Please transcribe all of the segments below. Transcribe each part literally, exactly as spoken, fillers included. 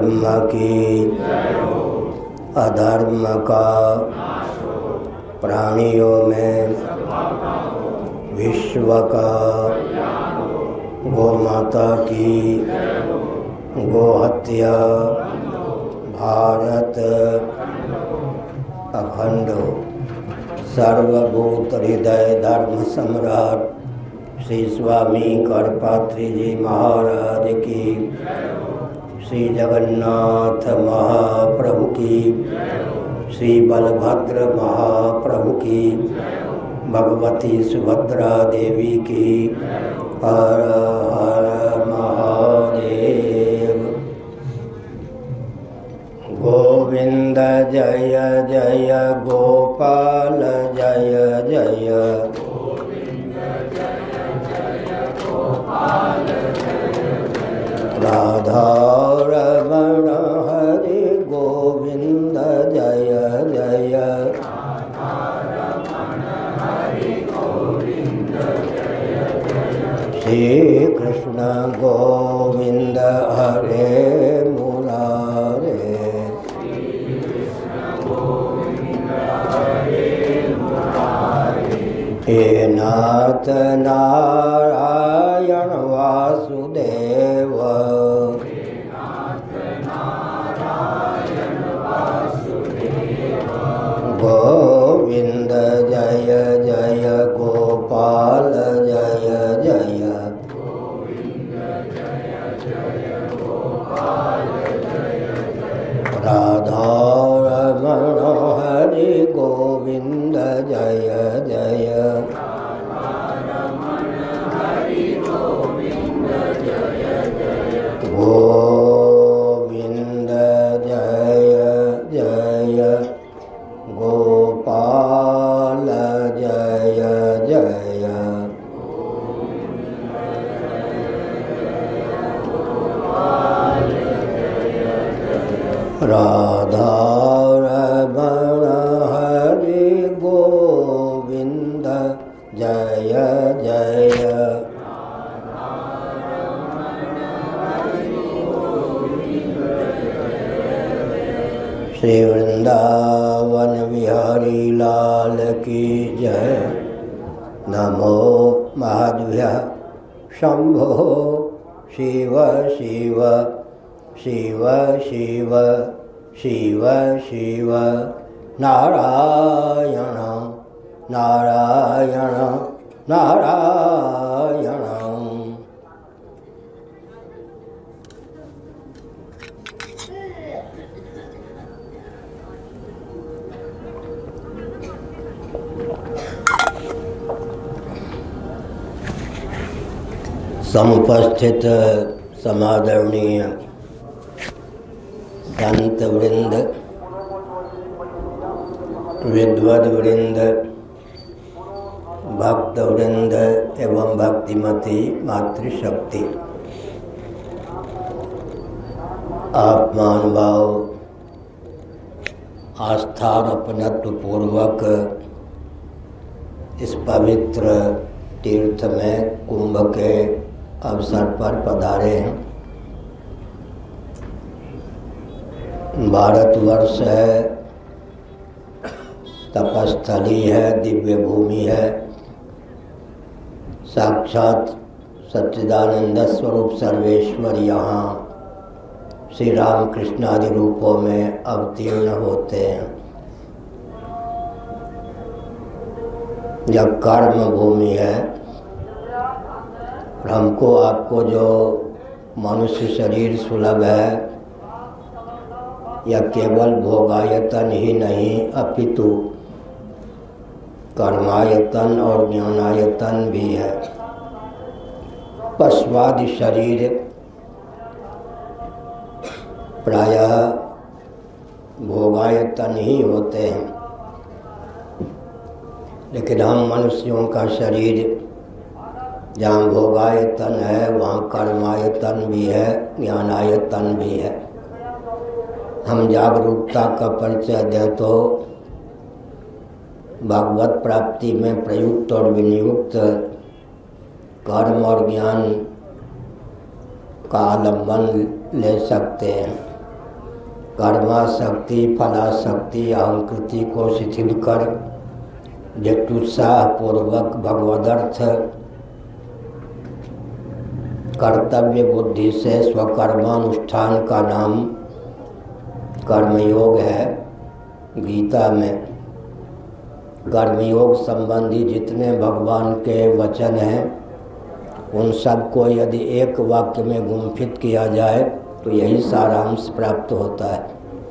धर्म की अधर्म का प्राणियों में विश्व का गोमाता की गोहत्या भारत अखंड सर्वभूत हृदय धर्म सम्राट श्री स्वामी करपात्री जी महाराज की, श्री जगन्नाथ महाप्रभु की, श्री बलभद्र महाप्रभु की, भगवती सुभद्रा देवी की। हर हर महादेव। गोविंद जय जय गोपाल जय जय, राधा रमण हरि गोविंद जय जय, श्री कृष्ण गोविंद हरे मुरारे, हे नाथ नारायण वासुदेव, गोविंद जय जय गोपाल जय जय, राधा रमण हरि गोविंद जय जय, गोविंद जय जय गोपाल जय जय, राधा रमण हरि गोविंद जय जय, श्री वृंदावन बिहारी लाल की जय। नमो महाद्भ्यः शंभो शिव शिव शिव शिव शिव शिव, नारायण नारायण नारायण। समुपस्थित समादरणीय संत वृंद, विद्वद वृंद, भक्त वृंद एवं भक्तिमती मातृशक्ति, आप मानभाव आस्था और अपनत्व पूर्वक इस पवित्र तीर्थ में कुंभ के अवसर पर पधारे हैं। भारतवर्ष है, तपस्थली है, दिव्य भूमि है, साक्षात सच्चिदानंद स्वरूप सर्वेश्वर यहाँ श्री राम कृष्ण आदि रूपों में अवतीर्ण होते हैं। यह कर्म भूमि है। हमको आपको जो मनुष्य शरीर सुलभ है, यह केवल भोगायतन ही नहीं अपितु कर्मायतन और ज्ञानायतन भी है। पशुवादि शरीर प्रायः भोगायतन ही होते हैं, लेकिन हम मनुष्यों का शरीर जहाँ भोगायतन है वहाँ कर्मायतन भी है, ज्ञानायतन भी है। हम जागरूकता का परिचय दें तो भगवत प्राप्ति में प्रयुक्त और विनियुक्त कर्म और ज्ञान का आलम्बन ले सकते हैं। कर्माशक्ति फलाशक्ति अहंकृति को शिथिल कर जत्युत्साह पूर्वक भगवदर्थ कर्तव्य बुद्धि से स्वकर्मानुष्ठान का नाम कर्मयोग है। गीता में कर्मयोग संबंधी जितने भगवान के वचन हैं उन सब को यदि एक वाक्य में गुंफित किया जाए तो यही सारांश प्राप्त होता है।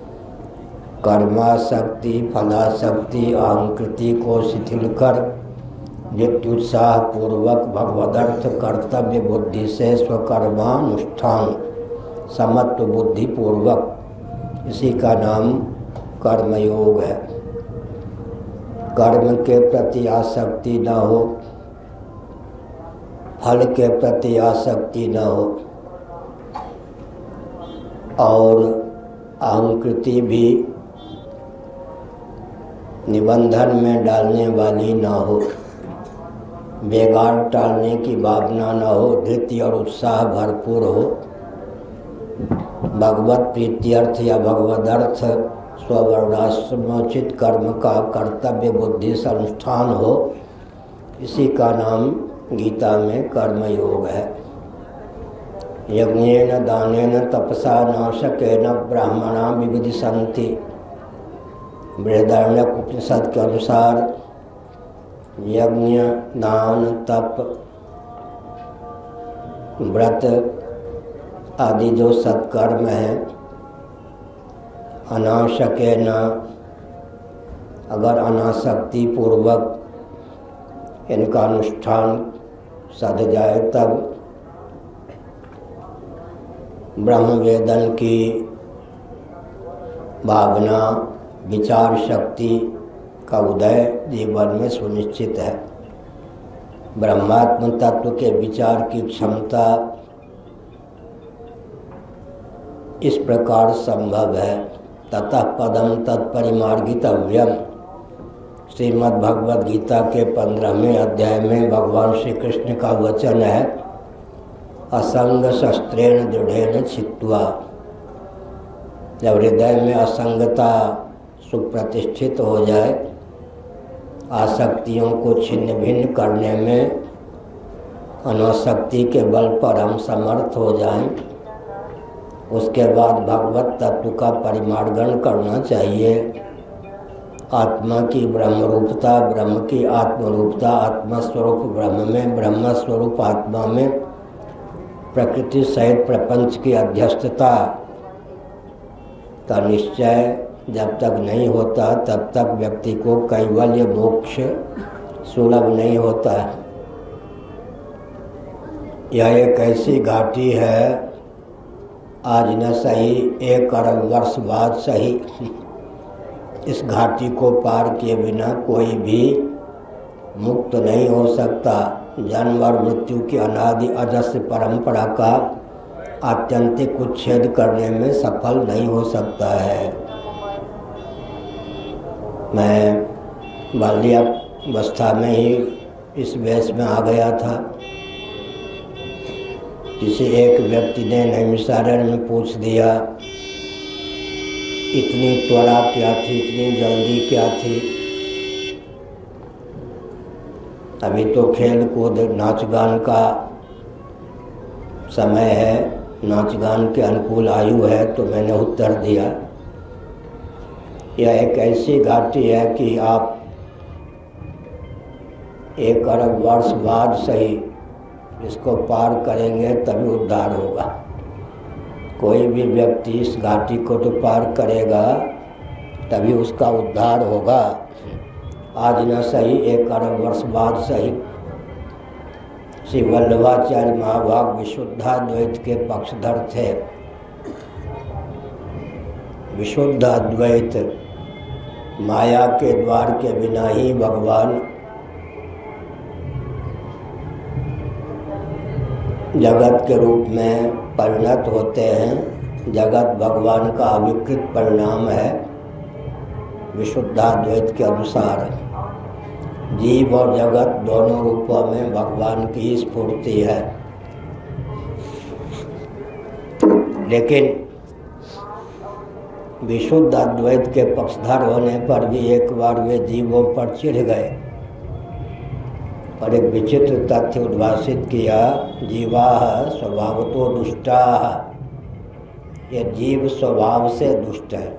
कर्माशक्ति फलाशक्ति अहंकृति को शिथिल कर नित्युत्साह पूर्वक भगवदर्थ कर्तव्य बुद्धि से स्वकर्मानुष्ठान समत्व बुद्धि पूर्वक, इसी का नाम कर्मयोग है। कर्म के प्रति आसक्ति न हो, फल के प्रति आसक्ति न हो और अहंकृति भी निबंधन में डालने वाली न हो, बेगार टालने की भावना न हो, धृति और उत्साह भरपूर हो, भगवत प्रीत्यर्थ या भगवदर्थ स्ववर्णाश्रमोचित कर्म का कर्तव्य बुद्धि से अनुष्ठान हो, इसी का नाम गीता में कर्मयोग है। यज्ञेन दानेन तपसा नाशकेन ब्राह्मणा विविदिशन्ति। बृहदारण्यक उपनिषद के अनुसार यज्ञ दान तप व्रत आदि जो सत्कर्म हैं, अनाशकेन, अगर अनासक्ति पूर्वक इनका अनुष्ठान सध जाए तब ब्रह्मवेदन की भावना विचार शक्ति का उदय जीवन में सुनिश्चित है। ब्रह्मात्म तत्व के विचार की क्षमता इस प्रकार संभव है। ततः पदम तत्परिमार्गितव्यम। श्रीमद् भगवद गीता के पंद्रहवें अध्याय में भगवान श्री कृष्ण का वचन है, असंग शस्त्रेण दृढ़ेन छित्त्वा। जब हृदय में असंगता सुप्रतिष्ठित हो जाए, आसक्तियों को छिन्न भिन्न करने में अनासक्ति के बल पर हम समर्थ हो जाएं, उसके बाद भगवत तत्व का परिमार्गण करना चाहिए। आत्मा की ब्रह्म रूपता, ब्रह्म की आत्मरूपता, आत्मस्वरूप ब्रह्म में, ब्रह्म स्वरूप आत्मा में प्रकृति सहित प्रपंच की अध्यस्तता का निश्चय जब तक नहीं होता तब तक व्यक्ति को कैवल्य मोक्ष सुलभ नहीं होता है। यह एक ऐसी घाटी है, आज न सही एक अरब वर्ष बाद सही, इस घाटी को पार किए बिना कोई भी मुक्त नहीं हो सकता। जन्म और मृत्यु की अनादि अजस्र परंपरा का आत्यंतिक उच्छेद करने में सफल नहीं हो सकता है। मैं बाल्यावस्था में ही इस वेश में आ गया था। किसी एक व्यक्ति ने नैमिषारण्य में पूछ दिया, इतनी त्वरा क्या थी, इतनी जल्दी क्या थी? अभी तो खेल कूद नाच गान का समय है, नाच गान के अनुकूल आयु है। तो मैंने उत्तर दिया, यह एक ऐसी घाटी है कि आप एक अरब वर्ष बाद सही इसको पार करेंगे तभी उद्धार होगा। कोई भी व्यक्ति इस घाटी को तो पार करेगा तभी उसका उद्धार होगा। आज न सही एक अरब वर्ष बाद सही। श्री वल्लभाचार्य महाभाग विशुद्धाद्वैत के पक्षधर थे। विशुद्ध अद्वैत माया के द्वार के बिना ही भगवान जगत के रूप में परिणत होते हैं। जगत भगवान का अविकृत परिणाम है। विशुद्धाद्वैत के अनुसार जीव और जगत दोनों रूपों में भगवान की स्फूर्ति है। लेकिन विशुद्ध अद्वैत के पक्षधर होने पर भी एक बार वे जीवों पर चिढ़ गए और एक विचित्र तथ्य उद्भाषित किया, जीवा स्वभावतो दुष्टा। ये जीव स्वभाव से दुष्ट है।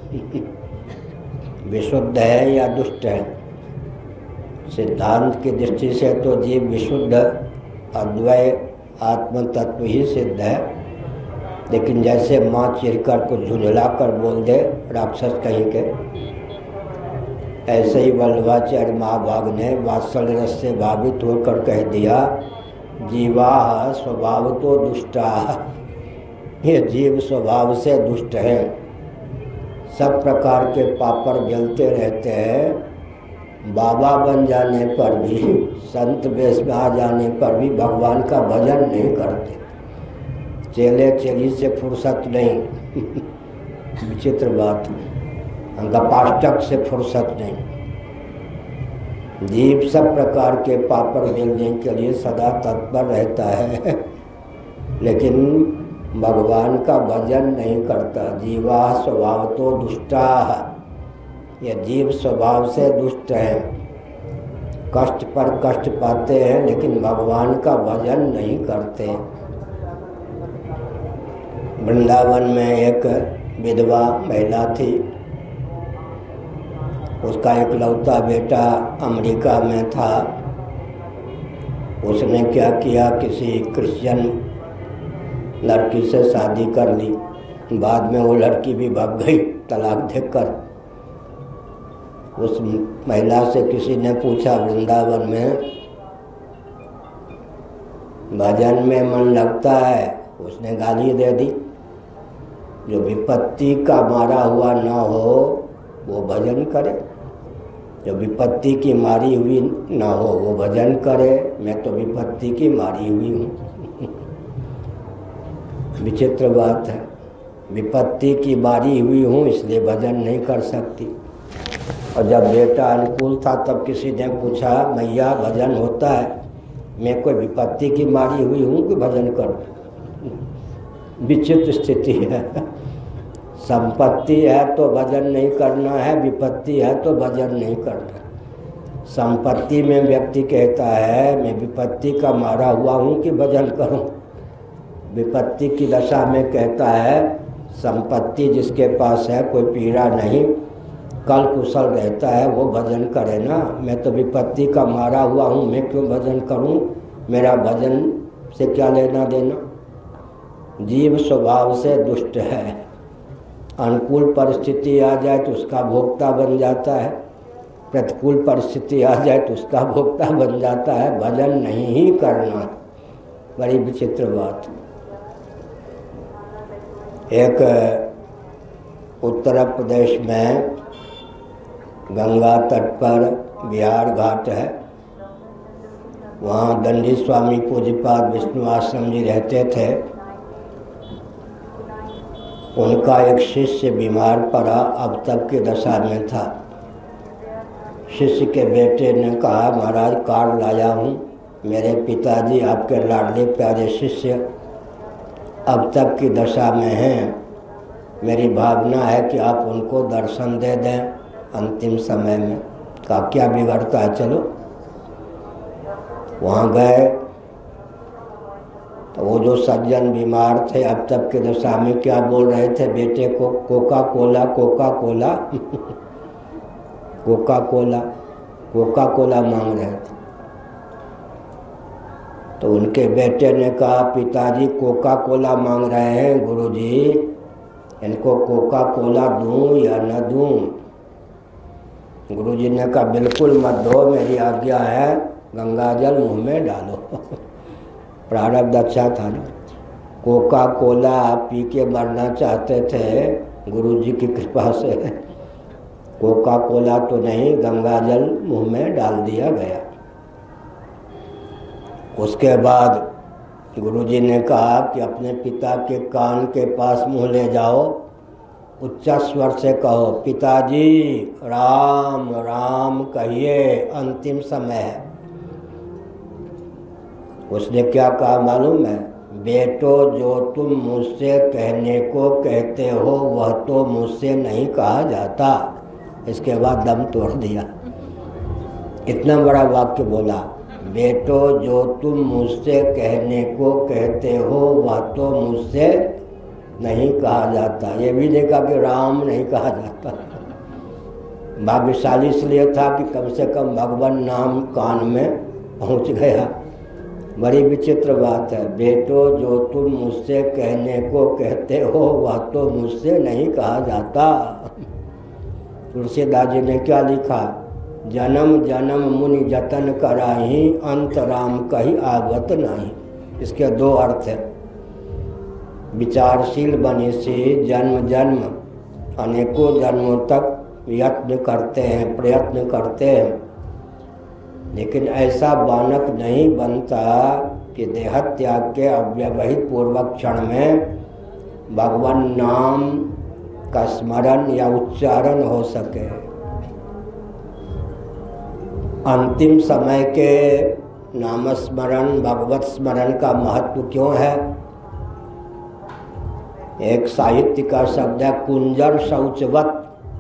विशुद्ध है या दुष्ट है? सिद्धांत की दृष्टि से तो जीव विशुद्ध अद्वय आत्म तत्व ही सिद्ध है, लेकिन जैसे माँ चिरकर को झुंझला कर बोल दे राक्षस कहीं के, ऐसे ही वल्लभाचार्य महाभाग ने वात्सल्य रस से भावित होकर कह दिया, जीवा स्वभाव तो दुष्टा। ये जीव स्वभाव से दुष्ट है, सब प्रकार के पापड़ जलते रहते हैं। बाबा बन जाने पर भी, संत वेश में आ जाने पर भी भगवान का भजन नहीं करते, चेले चेली से फुर्सत नहीं। विचित्र बात, गपाष्टक से फुर्सत नहीं। जीव सब प्रकार के पापड़ बेलने के लिए सदा तत्पर रहता है, लेकिन भगवान का भजन नहीं करता। जीवा स्वभाव तो दुष्टा, ये जीव स्वभाव से दुष्ट है, कष्ट पर कष्ट पाते हैं लेकिन भगवान का भजन नहीं करते। वृंदावन में एक विधवा महिला थी, उसका इकलौता बेटा अमेरिका में था। उसने क्या किया, किसी क्रिश्चियन लड़की से शादी कर ली। बाद में वो लड़की भी भाग गई तलाक देकर। उस महिला से किसी ने पूछा वृंदावन में भजन में मन लगता है? उसने गाली दे दी। जो विपत्ति का मारा हुआ न हो वो भजन करे, जो विपत्ति की मारी हुई न हो वो भजन करे। मैं तो विपत्ति की मारी हुई हूँ। विचित्र बात है, विपत्ति की मारी हुई हूँ इसलिए भजन नहीं कर सकती। और जब बेटा अनुकूल था तब किसी ने पूछा, मैया भजन होता है? मैं कोई विपत्ति की मारी हुई हूँ कि भजन करूँ? विचित्र स्थिति है। संपत्ति है तो भजन नहीं करना है, विपत्ति है तो भजन नहीं करना। संपत्ति में व्यक्ति कहता है मैं विपत्ति का मारा हुआ हूँ कि भजन करूँ। विपत्ति की दशा में कहता है संपत्ति जिसके पास है कोई पीड़ा नहीं, कल कुशल रहता है, वो भजन करे ना। मैं तो विपत्ति का मारा हुआ हूँ, मैं क्यों भजन करूँ? मेरा भजन से क्या लेना देना? जीव स्वभाव से दुष्ट है। अनुकूल परिस्थिति आ जाए तो उसका भोक्ता बन जाता है, प्रतिकूल परिस्थिति आ जाए तो उसका भोक्ता बन जाता है। भजन नहीं ही करना, बड़ी विचित्र बात। एक उत्तर प्रदेश में गंगा तट पर बिहार घाट है, वहाँ दंडी स्वामी पूज्यपाद विष्णु आश्रम जी रहते थे। उनका एक शिष्य बीमार पड़ा, अब तक की दशा में था। शिष्य के बेटे ने कहा, महाराज कार्ड लाया हूँ, मेरे पिताजी आपके लाडले प्यारे शिष्य अब तक की दशा में हैं। मेरी भावना है कि आप उनको दर्शन दे दें अंतिम समय में। कहा क्या बिगड़ता है, चलो। वहाँ गए तो वो जो सज्जन बीमार थे अब तक की दशा में क्या बोल रहे थे बेटे को, Coca Cola Coca Cola Coca Cola Coca Cola मांग रहे थे। तो उनके बेटे ने कहा, पिताजी कोका कोला मांग रहे हैं गुरुजी, इनको कोका कोला दूं या न दूं? गुरुजी ने कहा बिल्कुल मत दो, मेरी आज्ञा है, गंगा जल मुँह में डालो। प्रारब्ध अच्छा था ना। कोका कोला पी के मरना चाहते थे, गुरुजी की कृपा से कोका कोला तो नहीं, गंगा जल मुँह में डाल दिया गया। उसके बाद गुरुजी ने कहा कि अपने पिता के कान के पास मुँह ले जाओ, उच्च स्वर से कहो, पिताजी राम राम कहिए, अंतिम समय है। उसने क्या कहा मालूम है? बेटो जो तुम मुझसे कहने को कहते हो वह तो मुझसे नहीं कहा जाता। इसके बाद दम तोड़ दिया। इतना बड़ा वाक्य बोला, बेटो जो तुम मुझसे कहने को कहते हो वह तो मुझसे नहीं कहा जाता। ये भी देखा कि राम नहीं कहा जाता। भाग्यशाली इसलिए था कि कम से कम भगवान नाम कान में पहुंच गया। बड़ी विचित्र बात है, बेटो जो तुम मुझसे कहने को कहते हो वह तो मुझसे नहीं कहा जाता। तुलसीदास जी ने क्या लिखा, जन्म जन्म मुनि जतन कराही अंत राम कही आवत नहीं। इसके दो अर्थ है। विचारशील बने से जन्म जन्म अनेकों जन्मों तक यत्न करते हैं, प्रयत्न करते हैं, लेकिन ऐसा बालक नहीं बनता कि देहत्याग के अव्यवहित पूर्वक क्षण में भगवान नाम का स्मरण या उच्चारण हो सके। अंतिम समय के नामस्मरण भगवत स्मरण का महत्व क्यों है? एक साहित्य का शब्द है कुंजर शौचवत।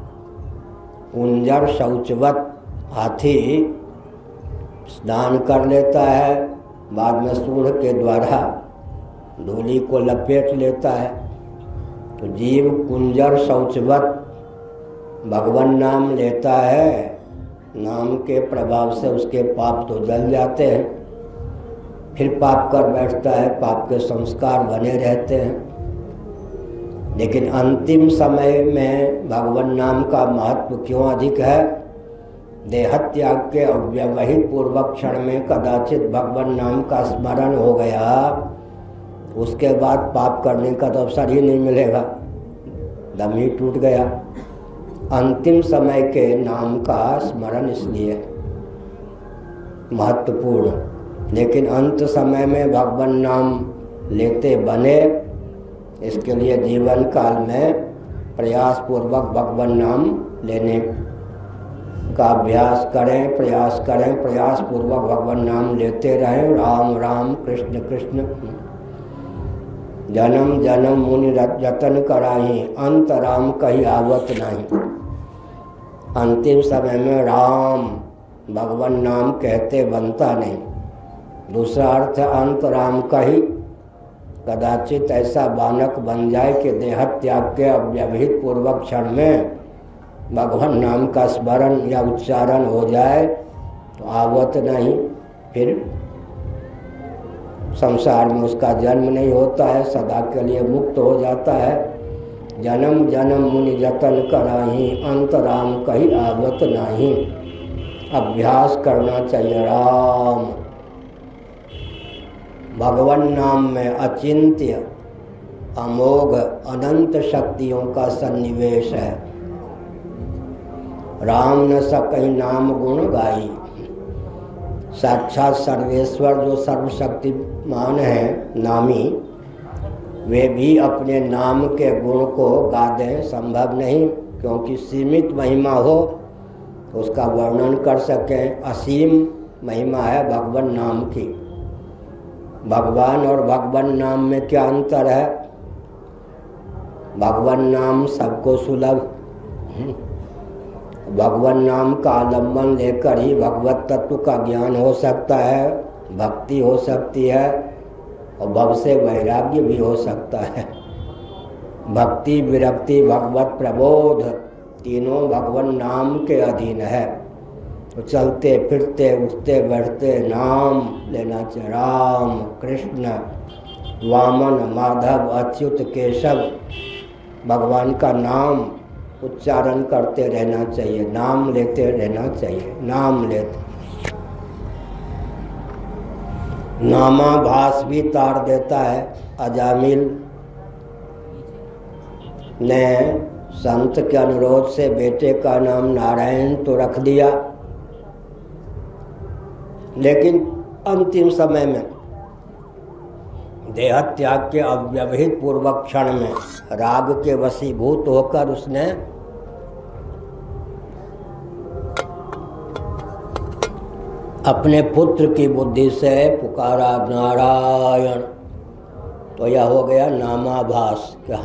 कुंजर शौचवत, हाथी स्नान कर लेता है, बाद में सूंड के द्वारा धूलि को लपेट लेता है। तो जीव कुंजर शौचवत भगवान नाम लेता है, नाम के प्रभाव से उसके पाप तो जल जाते हैं, फिर पाप कर बैठता है, पाप के संस्कार बने रहते हैं। लेकिन अंतिम समय में भगवान नाम का महत्व क्यों अधिक है? देहत्याग के अव्यवहित पूर्वक क्षण में कदाचित भगवान नाम का स्मरण हो गया, उसके बाद पाप करने का तो अवसर ही नहीं मिलेगा, दम ही टूट गया। अंतिम समय के नाम का स्मरण इसलिए महत्वपूर्ण। लेकिन अंत समय में भगवान नाम लेते बने, इसके लिए जीवन काल में प्रयास पूर्वक भगवान नाम लेने का अभ्यास करें, प्रयास करें, प्रयास पूर्वक भगवान नाम लेते रहें। राम राम कृष्ण कृष्ण जन्म जन्म मुनि जतन कराही अंत राम कही आवत नहीं। अंतिम समय में राम भगवान नाम कहते बनता नहीं। दूसरा अर्थ अंत राम कही, कदाचित ऐसा बालक बन जाए कि देहत्याग के अव्यवहित पूर्वक क्षण में भगवान नाम का स्मरण या उच्चारण हो जाए तो आवत नहीं, फिर संसार में उसका जन्म नहीं होता है, सदा के लिए मुक्त हो जाता है। जन्म जन्म मुनि जतन कराही अंत राम कही आवत नहीं। अभ्यास करना चाहिए। राम भगवान नाम में अचिंत्य अमोघ अनंत शक्तियों का सन्निवेश है। राम न सकहि नाम गुण गाई। साक्षात सर्वेश्वर जो सर्वशक्तिमान है नामी, वे भी अपने नाम के गुण को गा दें, संभव नहीं, क्योंकि सीमित महिमा हो उसका वर्णन कर सकें। असीम महिमा है भगवान नाम की। भगवान और भगवान नाम में क्या अंतर है? भगवान नाम सबको सुलभ, भगवान नाम का आलम्बन लेकर ही भगवत तत्व का ज्ञान हो सकता है, भक्ति हो सकती है और भव से वैराग्य भी हो सकता है। भक्ति विरक्ति भगवत प्रबोध तीनों भगवान नाम के अधीन है। तो चलते फिरते उठते बैठते नाम लेना चाहिए। राम कृष्ण वामन माधव अच्युत केशव, भगवान का नाम उच्चारण करते रहना चाहिए, नाम लेते रहना चाहिए। नाम लेते नामाभास भी तार देता है। अजामिल ने संत के अनुरोध से बेटे का नाम नारायण तो रख दिया, लेकिन अंतिम समय में देहत्याग के अव्यवहित पूर्वक क्षण में राग के वशीभूत होकर उसने अपने पुत्र की बुद्धि से पुकारा नारायण। तो यह हो गया नामाभास। क्या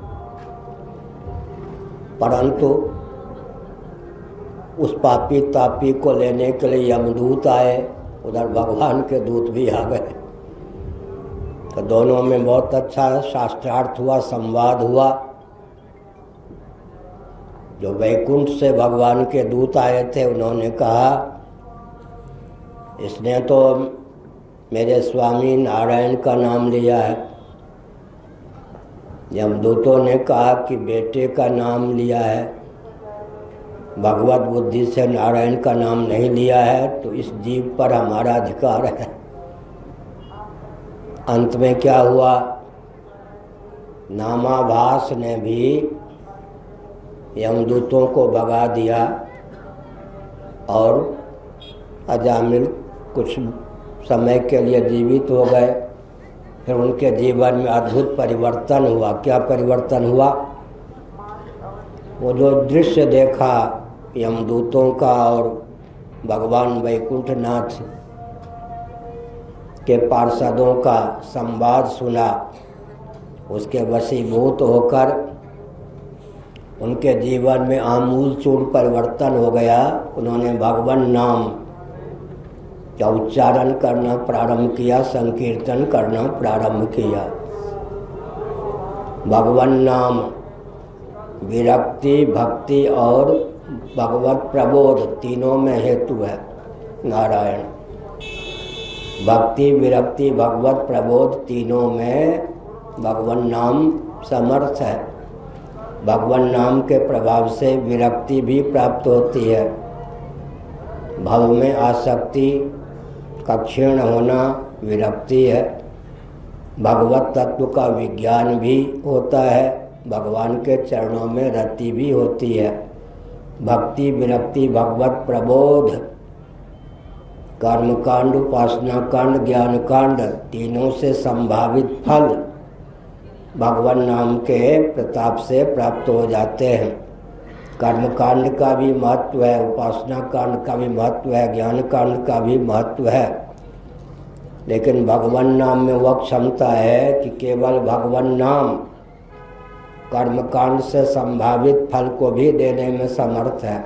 परंतु उस पापी तापी को लेने के लिए यमदूत आए, उधर भगवान के दूत भी आ गए, तो दोनों में बहुत अच्छा शास्त्रार्थ हुआ, संवाद हुआ। जो वैकुंठ से भगवान के दूत आए थे उन्होंने कहा, इसने तो मेरे स्वामी नारायण का नाम लिया है। यमदूतों ने कहा कि बेटे का नाम लिया है, भगवत बुद्धि से नारायण का नाम नहीं लिया है, तो इस जीव पर हमारा अधिकार है। अंत में क्या हुआ, नामाभास ने भी यमदूतों को भगा दिया और अजामिल कुछ समय के लिए जीवित हो गए। फिर उनके जीवन में अद्भुत परिवर्तन हुआ। क्या परिवर्तन हुआ, वो जो दृश्य देखा यमदूतों का और भगवान वैकुंठनाथ के पार्षदों का संवाद सुना, उसके वशीभूत होकर उनके जीवन में आमूल चूल परिवर्तन हो गया। उन्होंने भगवान नाम का उच्चारण करना प्रारंभ किया, संकीर्तन करना प्रारंभ किया। भगवान नाम विरक्ति, भक्ति और भगवत प्रबोध तीनों में हेतु है। नारायण भक्ति, विरक्ति, भगवत प्रबोध तीनों में भगवान नाम समर्थ है। भगवान नाम के प्रभाव से विरक्ति भी प्राप्त होती है, भव में आसक्ति का क्षीण होना विरक्ति है। भगवत तत्व का विज्ञान भी होता है, भगवान के चरणों में रति भी होती है। भक्ति, विरक्ति, भगवत प्रबोध, कर्मकांड, उपासना कांड, ज्ञान कांड तीनों से संभावित फल भगवान नाम के प्रताप से प्राप्त हो जाते हैं। कर्मकांड का भी महत्व है, उपासना कांड का भी महत्व है, ज्ञान कांड का भी महत्व है, लेकिन भगवान नाम में वह क्षमता है कि केवल भगवान नाम कर्मकांड से संभावित फल को भी देने में समर्थ है।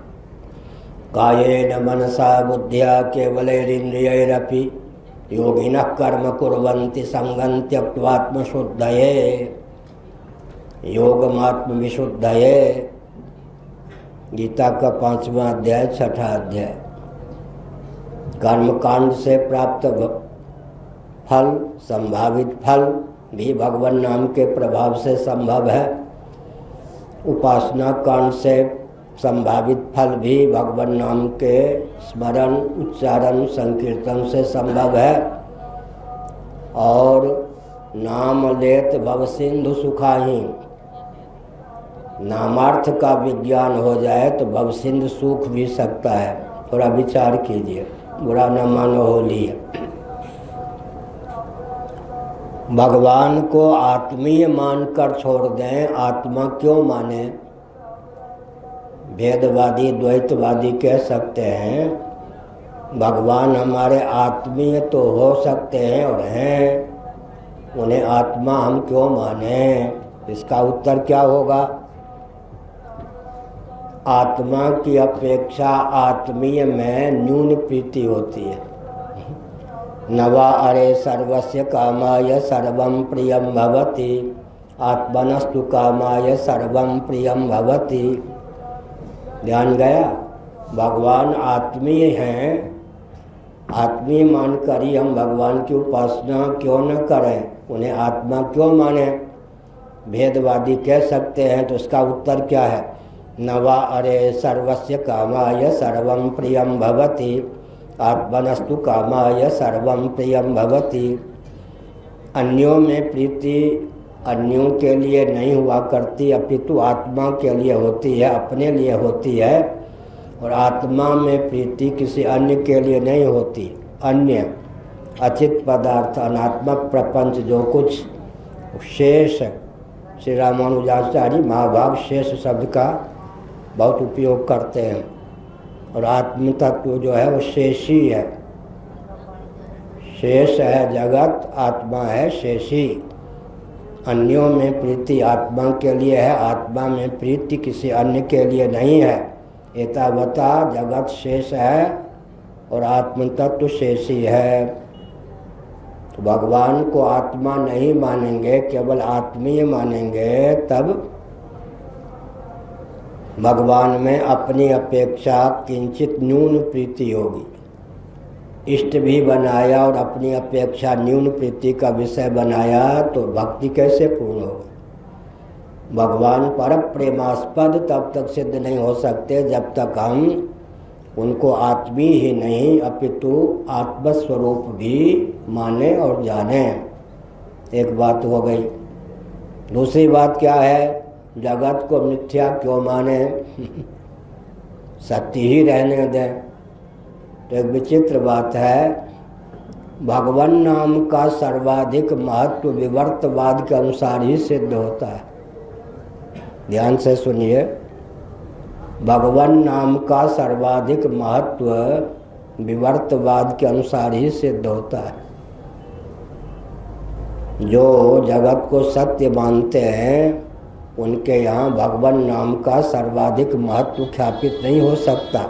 कायेन मनसा बुद्ध्या केवलैरिन्द्रियैरपि योगिनः कर्म कुर्वन्ति संगं त्यक्त्वात्मशुद्धये योगमात्म विशुद्धये। गीता का पांचवा अध्याय, छठा अध्याय। कर्मकांड से प्राप्त फल, संभावित फल भी भगवान नाम के प्रभाव से संभव है। उपासना कांड से संभावित फल भी भगवान नाम के स्मरण, उच्चारण, संकीर्तन से संभव है। और नाम लेत भव सिंधु सुखाही, नामार्थ का विज्ञान हो जाए तो भव सिंधु सूख भी सकता है। थोड़ा विचार कीजिए, बुरा न मानो होली है। भगवान को आत्मीय मानकर छोड़ दें, आत्मा क्यों माने? भेदवादी, द्वैतवादी कह सकते हैं भगवान हमारे आत्मीय तो हो सकते हैं और हैं, उन्हें आत्मा हम क्यों माने? इसका उत्तर क्या होगा? आत्मा की अपेक्षा आत्मीय में न्यून प्रीति होती है। नवा अरे सर्वस्य कामाय सर्वं प्रियं भवति, आत्मनस्तु कामाय सर्वं प्रियं भवति। ध्यान गया? भगवान आत्मीय हैं, आत्मीय मानकर ही हम भगवान की उपासना क्यों न करें, उन्हें आत्मा क्यों माने? भेदवादी कह सकते हैं, तो इसका उत्तर क्या है? नवा अरे सर्वस्य कामाय सर्वं प्रियं भवति, आत्मनस्तु कामाय सर्वं प्रियं भवति। अन्यों में प्रीति अन्यों के लिए नहीं हुआ करती, अपितु आत्मा के लिए होती है, अपने लिए होती है। और आत्मा में प्रीति किसी अन्य के लिए नहीं होती। अन्य अचित पदार्थ, अनात्मक प्रपंच, जो कुछ शेष, श्री रामानुजाचार्य महाभाग शेष शब्द का बहुत उपयोग करते हैं। और आत्म तत्व जो है वो शेषी है, शेष है जगत, आत्मा है शेषी। अन्यों में प्रीति आत्मा के लिए है, आत्मा में प्रीति किसी अन्य के लिए नहीं है। एतावता जगत शेष है और आत्म तत्व शेष ही है। तो भगवान को आत्मा नहीं मानेंगे, केवल आत्मीय मानेंगे, तब भगवान में अपनी अपेक्षा किंचित न्यून प्रीति होगी। इष्ट भी बनाया और अपनी अपेक्षा न्यून प्रीति का विषय बनाया तो भक्ति कैसे पूर्ण होगी। भगवान पर प्रेमास्पद तब तक सिद्ध नहीं हो सकते जब तक हम उनको आत्मी ही नहीं अपितु आत्मस्वरूप भी माने और जाने। एक बात हो गई। दूसरी बात क्या है, जगत को मिथ्या क्यों माने, सत्य ही रहने दें। तो एक विचित्र बात है, भगवान नाम का सर्वाधिक महत्व विवर्तवाद के अनुसार ही सिद्ध होता है। ध्यान से सुनिए, भगवान नाम का सर्वाधिक महत्व विवर्तवाद के अनुसार ही सिद्ध होता है। जो जगत को सत्य मानते हैं उनके यहाँ भगवान नाम का सर्वाधिक महत्व ख्यापित नहीं हो सकता।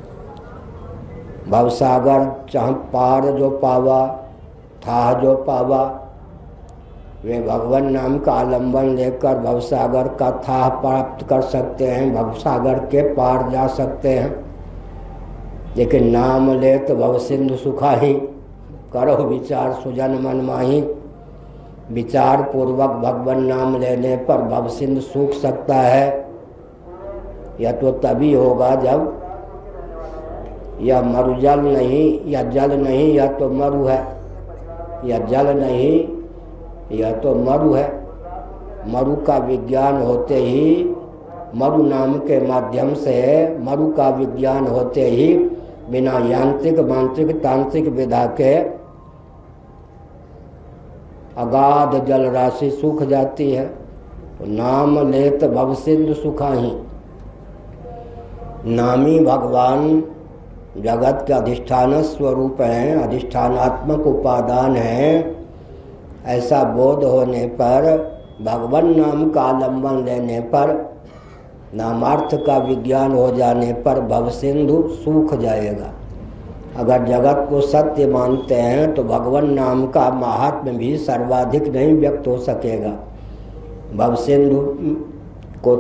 भवसागर चाह पार जो पावा, था जो पावा, वे भगवान नाम का आलंबन लेकर भवसागर का था प्राप्त कर सकते हैं, भवसागर के पार जा सकते हैं। लेकिन नाम ले तो भव सिंधु सुखाही, करो विचार सुजन मन माही। विचार पूर्वक भगवान नाम लेने पर भव सिंधु सूख सकता है। यह तो तभी होगा जब या मरुजल नहीं, या जल नहीं, या तो मरु है, या जल नहीं, या तो मरु है। मरु का विज्ञान होते ही, मरु नाम के माध्यम से मरु का विज्ञान होते ही बिना यांत्रिक मानसिक तांत्रिक विधा के अगाध जल राशि सूख जाती है। तो नाम लेत भव सिंधु सुखाही। नामी भगवान जगत के अधिष्ठान स्वरूप हैं, अधिष्ठानात्मक उपादान हैं। ऐसा बोध होने पर, भगवान नाम का आलम्बन लेने पर, नामार्थ का विज्ञान हो जाने पर भव सिंधु सूख जाएगा। अगर जगत को सत्य मानते हैं तो भगवान नाम का महात्म्य भी सर्वाधिक नहीं व्यक्त हो सकेगा। भव सिंधु को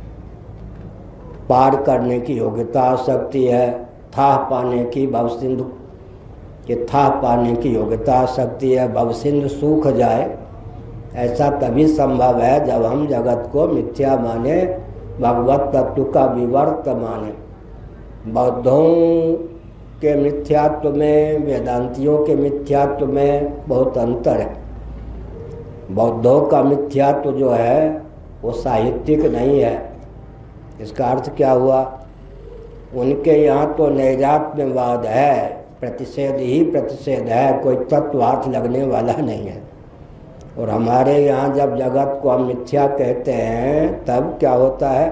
पार करने की योग्यता आ सकती है, था पाने की, भव सिंधु के था पाने की योग्यता आ सकती है। भव सिंधु सूख जाए, ऐसा तभी संभव है जब हम जगत को मिथ्या माने, भगवत तत्व का विवर्त माने। बौद्धों के मिथ्यात्व में, वेदांतियों के मिथ्यात्व में बहुत अंतर है। बौद्धों का मिथ्यात्व जो है वो साहित्यिक नहीं है। इसका अर्थ क्या हुआ, उनके यहाँ तो नैजात्म्यवाद है, प्रतिषेध ही प्रतिषेध है, कोई तत्व हाथ लगने वाला नहीं है। और हमारे यहाँ जब जगत को हम मिथ्या कहते हैं तब क्या होता है,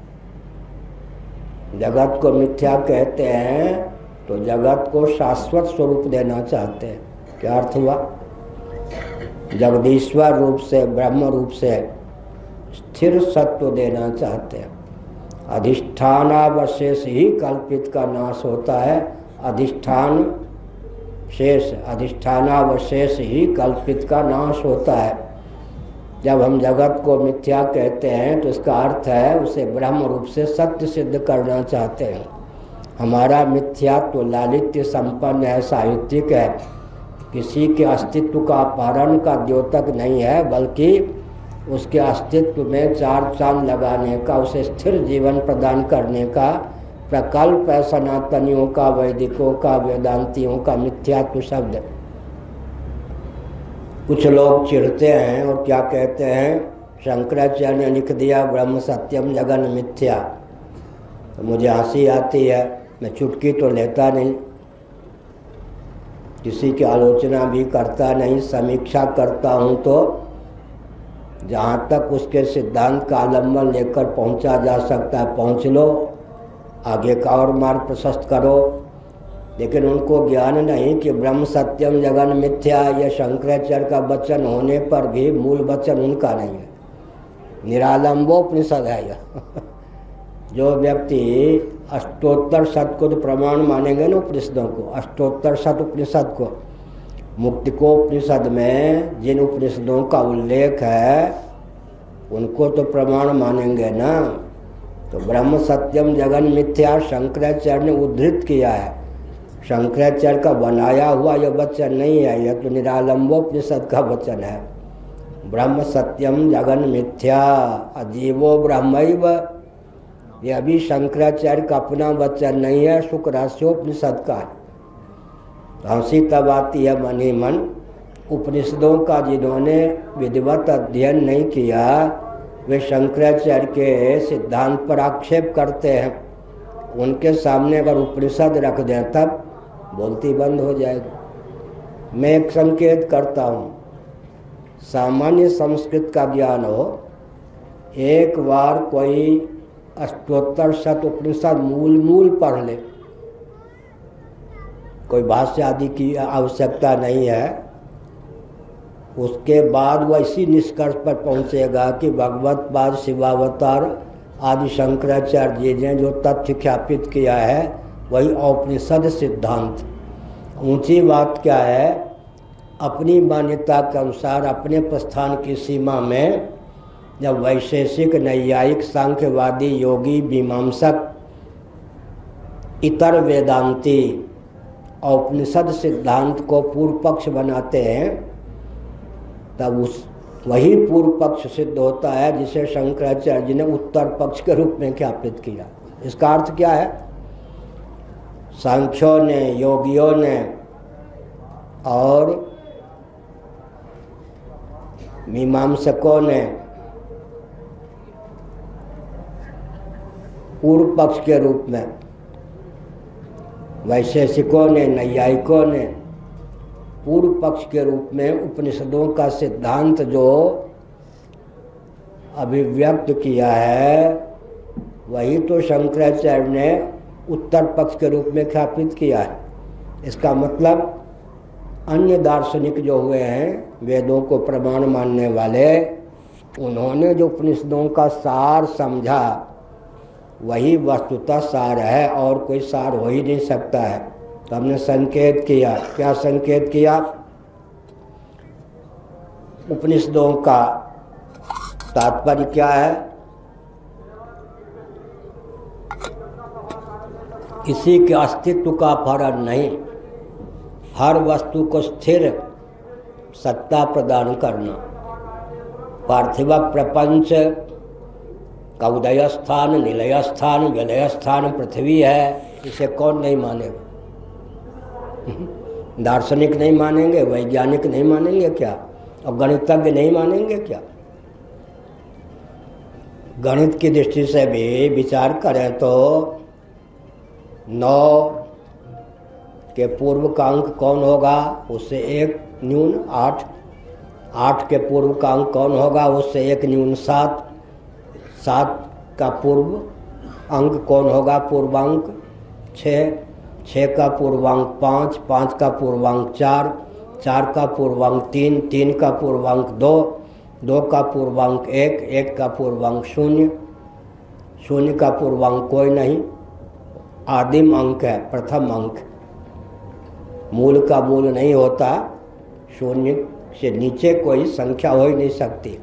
जगत को मिथ्या कहते हैं तो जगत को शाश्वत स्वरूप देना चाहते हैं। क्या अर्थ हुआ, जगदीश्वर रूप से, ब्रह्म रूप से स्थिर सत्व देना चाहते हैं। अधिष्ठानावशेष ही कल्पित का नाश होता है। अधिष्ठान शेष, अधिष्ठानावशेष ही कल्पित का नाश होता है। जब हम जगत को मिथ्या कहते हैं तो इसका अर्थ है उसे ब्रह्म रूप से सत्य सिद्ध करना चाहते हैं। हमारा मिथ्यात्व लालित्य संपन्न है, साहित्यिक है, किसी के अस्तित्व का अपहरण का द्योतक नहीं है, बल्कि उसके अस्तित्व में चार चांद लगाने का, उसे स्थिर जीवन प्रदान करने का प्रकल्प है सनातनियों का, वैदिकों का, वेदांतियों का मिथ्यात्व शब्द। कुछ लोग चिढ़ते हैं और क्या कहते हैं, शंकराचार्य ने लिख दिया ब्रह्म सत्यम जगन मिथ्या। तो मुझे हंसी आती है, मैं चुटकी तो लेता नहीं, किसी की आलोचना भी करता नहीं, समीक्षा करता हूँ तो जहाँ तक उसके सिद्धांत का आलम्बन लेकर पहुँचा जा सकता है पहुँच लो, आगे का और मार्ग प्रशस्त करो। लेकिन उनको ज्ञान नहीं कि ब्रह्म सत्यम जगन मिथ्या, यह शंकराचार्य का वचन होने पर भी मूल वचन उनका नहीं है, निरालंबोपनिषद है यह। जो व्यक्ति अष्टोत्तर शत को तो प्रमाण मानेंगे ना उपनिषदों को, अष्टोत्तर शत उपनिषद को, मुक्तिकोपनिषद में जिन उपनिषदों का उल्लेख है उनको तो प्रमाण मानेंगे ना। तो ब्रह्म सत्यम जगन मिथ्या शंकराचार्य ने उद्धृत किया है, शंकराचार्य का बनाया हुआ यह वचन नहीं है, यह तो निरालंबोपनिषद का वचन है। ब्रह्म सत्यम जगन मिथ्या अजीवो ब्रह्मैव, यह भी शंकराचार्य का अपना वचन नहीं है, शुक्रास्योपनिषद का है। हंसी तब आती है मन ही मन, उपनिषदों का जिन्होंने विधिवत अध्ययन नहीं किया वे शंकराचार्य के सिद्धांत पर आक्षेप करते हैं। उनके सामने अगर उपनिषद रख दें तब बोलती बंद हो जाएगी। मैं एक संकेत करता हूँ, सामान्य संस्कृत का ज्ञान हो, एक बार कोई अष्टोत्तर शत उपनिषद मूल मूल पढ़ ले, कोई भाष्य आदि की आवश्यकता नहीं है, उसके बाद वह इसी निष्कर्ष पर पहुंचेगा कि भगवत पाद शिवावतार आदि शंकराचार्य जी ने जो तथ्य ख्यापित किया है वही औपनिषद सिद्धांत। ऊंची बात क्या है, अपनी मान्यता के अनुसार अपने प्रस्थान की सीमा में जब वैशेषिक नैयायिक सांख्यवादी योगी मीमांसक इतर वेदांती औपनिषद सिद्धांत को पूर्व पक्ष बनाते हैं तब उस वही पूर्व पक्ष सिद्ध होता है जिसे शंकराचार्य जी ने उत्तर पक्ष के रूप में ख्यापित किया। इसका अर्थ क्या है, सांख्यों ने, योगियों ने और मीमांसकों ने पूर्व पक्ष के रूप में, वैशेषिकों ने, नैयायिकों ने पूर्व पक्ष के रूप में उपनिषदों का सिद्धांत जो अभिव्यक्त किया है वही तो शंकराचार्य ने उत्तर पक्ष के रूप में ख्यापित किया है। इसका मतलब अन्य दार्शनिक जो हुए हैं वेदों को प्रमाण मानने वाले, उन्होंने जो उपनिषदों का सार समझा वही वस्तुतः सार है और कोई सार हो ही नहीं सकता है। तो हमने संकेत किया, क्या संकेत किया, उपनिषदों का तात्पर्य क्या है, किसी के अस्तित्व का फर्क नहीं, हर वस्तु को स्थिर सत्ता प्रदान करना। पार्थिव प्रपंच का उदय स्थान, निलय स्थान, विलय स्थान पृथ्वी है, इसे कौन नहीं मानेगा? दार्शनिक नहीं मानेंगे, वैज्ञानिक नहीं मानेंगे क्या, और गणितज्ञ नहीं मानेंगे क्या? गणित की दृष्टि से भी विचार करें तो नौ के पूर्व का अंक कौन होगा, उससे एक न्यून आठ, आठ के पूर्व का अंक कौन होगा, उससे एक न्यून सात, सात का पूर्व अंक कौन होगा, पूर्वांक छः, छः का पूर्वांक पाँच, पाँच का पूर्वांक चार, चार का पूर्वांक तीन, तीन का पूर्वांक दो, दो का पूर्वांक एक, एक का पूर्वांक शून्य, शून्य का पूर्वांक कोई नहीं, आदिम अंक है, प्रथम अंक। मूल का मूल नहीं होता, शून्य से नीचे कोई संख्या हो ही नहीं सकती।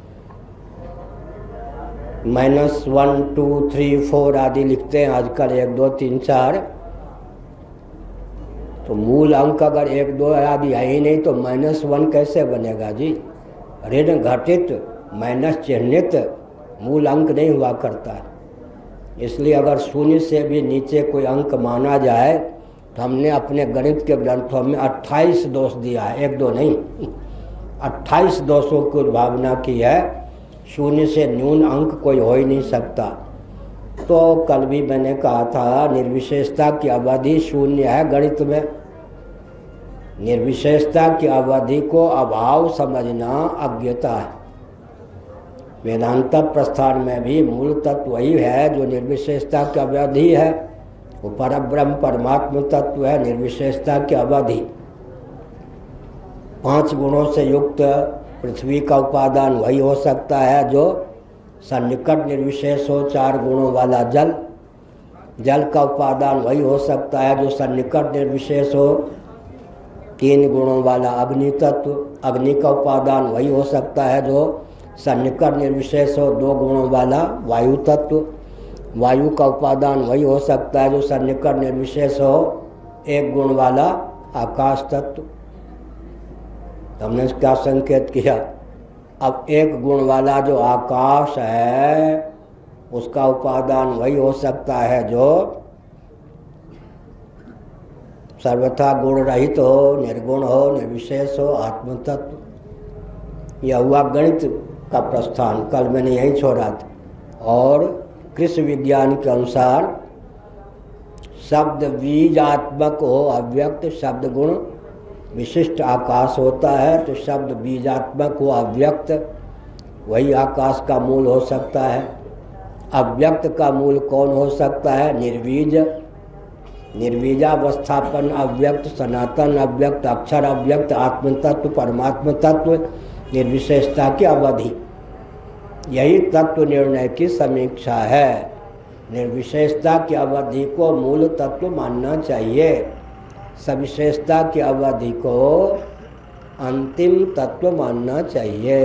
Minus one two three four आदि लिखते हैं आजकल, एक दो तीन चार, तो मूल अंक अगर एक दो आदि है ही नहीं तो माइनस वन कैसे बनेगा जी? ऋण घटित माइनस चिन्हित मूल अंक नहीं हुआ करता है। इसलिए अगर शून्य से भी नीचे कोई अंक माना जाए तो हमने अपने गणित के ग्रंथों में अट्ठाईस दोष दिया है, एक दो नहीं, अट्ठाईस दोषों की उद्भावना की है। शून्य से न्यून अंक कोई हो ही नहीं सकता। तो कल भी मैंने कहा था निर्विशेषता की अवधि शून्य है गणित में। निर्विशेषता की अवधि को अभाव समझना अज्ञता है। वेदांत प्रस्थान में भी मूल तत्व वही है जो निर्विशेषता की अवधि है। वो परब्रह्म परमात्म तत्व है, निर्विशेषता की अवधि। पांच गुणों से युक्त पृथ्वी का उपादान वही हो सकता है जो सन्निकट निर्विशेष हो। चार गुणों वाला जल, जल का उपादान वही हो सकता है जो सन्निकट निर्विशेष हो। तीन गुणों वाला अग्नि तत्व, अग्नि का उपादान वही हो सकता है जो सन्निकट निर्विशेष हो। दो गुणों वाला वायु तत्व, वायु का उपादान वही हो सकता है जो सन्निकट निर्विशेष हो। एक गुण वाला आकाश तत्व। हमने क्या संकेत किया? अब एक गुण वाला जो आकाश है उसका उपादान वही हो सकता है जो सर्वथा गुण रहित हो, निर्गुण हो, निर्विशेष हो, आत्म तत्व। यह हुआ गणित का प्रस्थान, कल मैंने यही छोड़ा था। और कृषि विज्ञान के अनुसार शब्द बीजात्मक हो, अव्यक्त शब्द गुण विशिष्ट आकाश होता है, तो शब्द बीजात्मक हो, अव्यक्त, वही आकाश का मूल हो सकता है। अव्यक्त का मूल कौन हो सकता है? निर्बीज, निर्बीजावस्थापन अव्यक्त, सनातन अव्यक्त, अक्षर अव्यक्त, आत्म तत्व, परमात्म तत्व, निर्विशेषता की अवधि। यही तत्व निर्णय की समीक्षा है। निर्विशेषता की अवधि को मूल तत्व मानना चाहिए, सविशेषता की अवधि को अंतिम तत्व मानना चाहिए।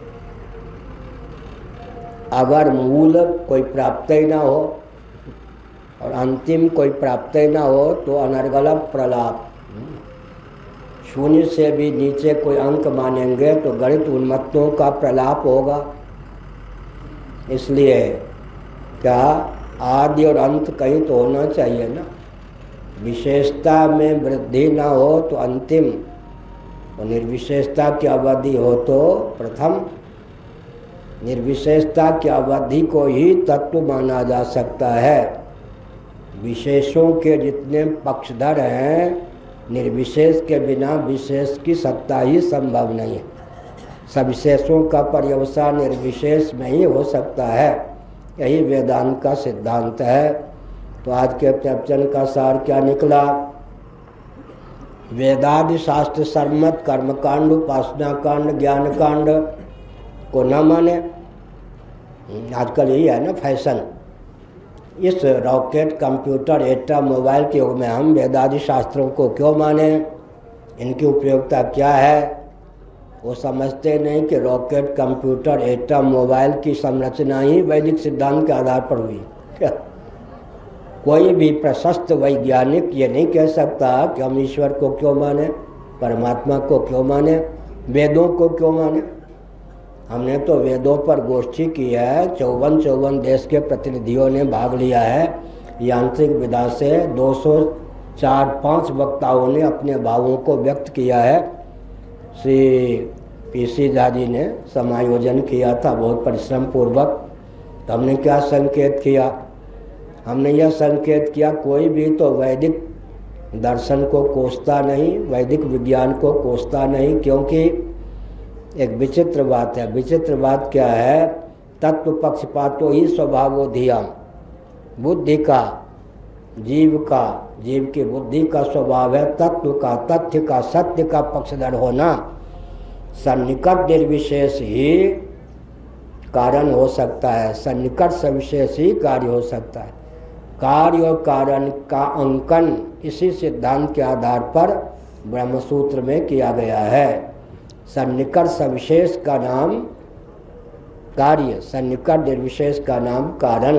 अगर मूल कोई प्राप्त ही ना हो और अंतिम कोई प्राप्त ही ना हो तो अनर्गलम प्रलाप, शून्य से भी नीचे कोई अंक मानेंगे तो गणित उन्मत्तों का प्रलाप होगा। इसलिए क्या आदि और अंत कहीं तो होना चाहिए ना। विशेषता में वृद्धि ना हो तो अंतिम, और निर्विशेषता की अवधि हो तो प्रथम। निर्विशेषता की अवधि को ही तत्व माना जा सकता है। विशेषों के जितने पक्षधर हैं, निर्विशेष के बिना विशेष की सत्ता ही संभव नहीं है। सविशेषों का पर्यवसान निर्विशेष में ही हो सकता है। यही वेदांत का सिद्धांत है। तो आज के प्रवचन का सार क्या निकला? वेदादि शास्त्र सम्मत कर्मकांड, उपासना कांड, ज्ञान कांड को न माने। आजकल यही है ना फैशन। इस रॉकेट, कंप्यूटर, एटम, मोबाइल के युग में हम वेदादि शास्त्रों को क्यों माने? इनकी उपयोगिता क्या है? वो समझते नहीं कि रॉकेट, कंप्यूटर, एटम, मोबाइल की संरचना ही वैदिक सिद्धांत के आधार पर हुई। क्या कोई भी प्रशस्त वैज्ञानिक ये नहीं कह सकता कि हम ईश्वर को क्यों माने, परमात्मा को क्यों माने, वेदों को क्यों माने। हमने तो वेदों पर गोष्ठी की है, चौवन चौवन देश के प्रतिनिधियों ने भाग लिया है। यांत्रिक विधा से दो सौ चार पाँच वक्ताओं ने अपने भावों को व्यक्त किया है। श्री पी सी झा जी ने समायोजन किया था बहुत परिश्रम पूर्वक। तो हमने क्या संकेत किया? हमने यह संकेत किया कोई भी तो वैदिक दर्शन को कोसता नहीं, वैदिक विज्ञान को कोसता नहीं, क्योंकि एक विचित्र बात है। विचित्र बात क्या है? तत्व पक्षपातो ही स्वभावो धिया। बुद्धि का, जीव का, जीव की बुद्धि का स्वभाव है तत्व का, तथ्य का, सत्य का पक्षधर होना। सन्निकट निर्विशेष ही कारण हो सकता है, सन्निकट सविशेष ही कार्य हो सकता है। कार्य और कारण का अंकन इसी सिद्धांत के आधार पर ब्रह्मसूत्र में किया गया है। सन्निकट सविशेष का नाम कार्य, सन्निकट निर्विशेष का नाम कारण।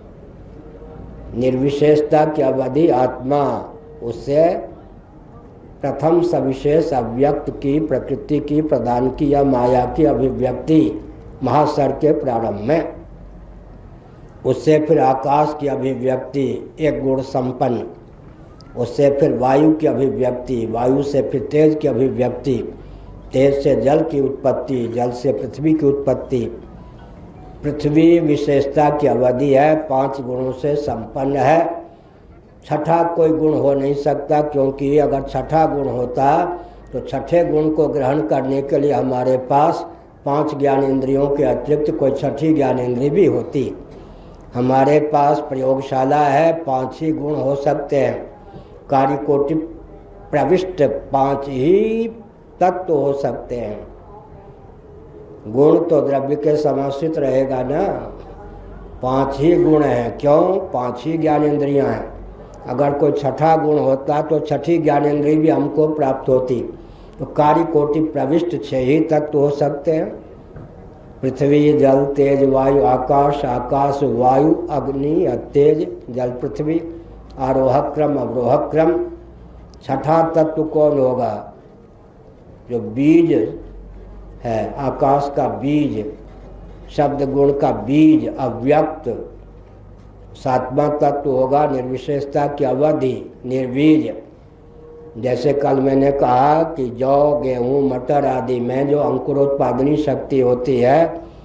निर्विशेषता की अवधि आत्मा, उससे प्रथम सविशेष अव्यक्त की, प्रकृति की, प्रदान की या माया की अभिव्यक्ति महासर के प्रारंभ में। उससे फिर आकाश की अभिव्यक्ति एक गुण संपन्न, उससे फिर वायु की अभिव्यक्ति, वायु से फिर तेज की अभिव्यक्ति, तेज से जल की उत्पत्ति, जल से पृथ्वी की उत्पत्ति। पृथ्वी विशेषता की अवधि है, पांच गुणों से संपन्न है। छठा कोई गुण हो नहीं सकता, क्योंकि अगर छठा गुण होता तो छठे गुण को ग्रहण करने के लिए हमारे पास पांच ज्ञान इंद्रियों के अतिरिक्त कोई छठी ज्ञान इंद्रिय भी होती। हमारे पास प्रयोगशाला है, पांच ही गुण हो सकते हैं। कार्यकोटि प्रविष्ट पांच ही तत्व हो सकते हैं। गुण तो द्रव्य के समाश्रित रहेगा ना। पांच ही गुण हैं। क्यों? पांच ही ज्ञानेंद्रियां हैं। अगर कोई छठा गुण होता तो छठी ज्ञानेंद्रिय भी हमको प्राप्त होती। तो कार्यकोटि प्रविष्ट छह ही तत्व हो सकते हैं। पृथ्वी, जल, तेज, वायु, आकाश, आकाश, वायु, अग्नि, तेज, जल, पृथ्वी, आरोह क्रम, अवरोह क्रम। छठा तत्व कौन होगा? जो बीज है, आकाश का बीज, शब्द गुण का बीज, अव्यक्त। सातवां तत्व होगा निर्विशेषता की अवधि, निर्बीज। जैसे कल मैंने कहा कि जौ, गेहूं, मटर आदि में जो अंकुरोत्पादनी शक्ति होती है,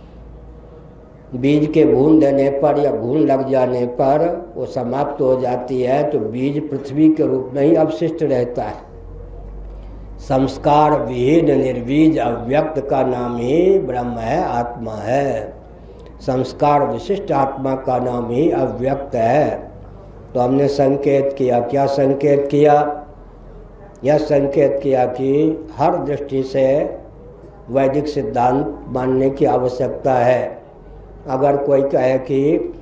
बीज के भून देने पर या घून लग जाने पर वो समाप्त हो जाती है, तो बीज पृथ्वी के रूप में ही अवशिष्ट रहता है। संस्कार विहीन निर्बीज अव्यक्त का नाम ही ब्रह्म है, आत्मा है। संस्कार विशिष्ट आत्मा का नाम ही अव्यक्त है। तो हमने संकेत किया, क्या संकेत किया? यह संकेत किया कि हर दृष्टि से वैदिक सिद्धांत मानने की आवश्यकता है। अगर कोई कहे कि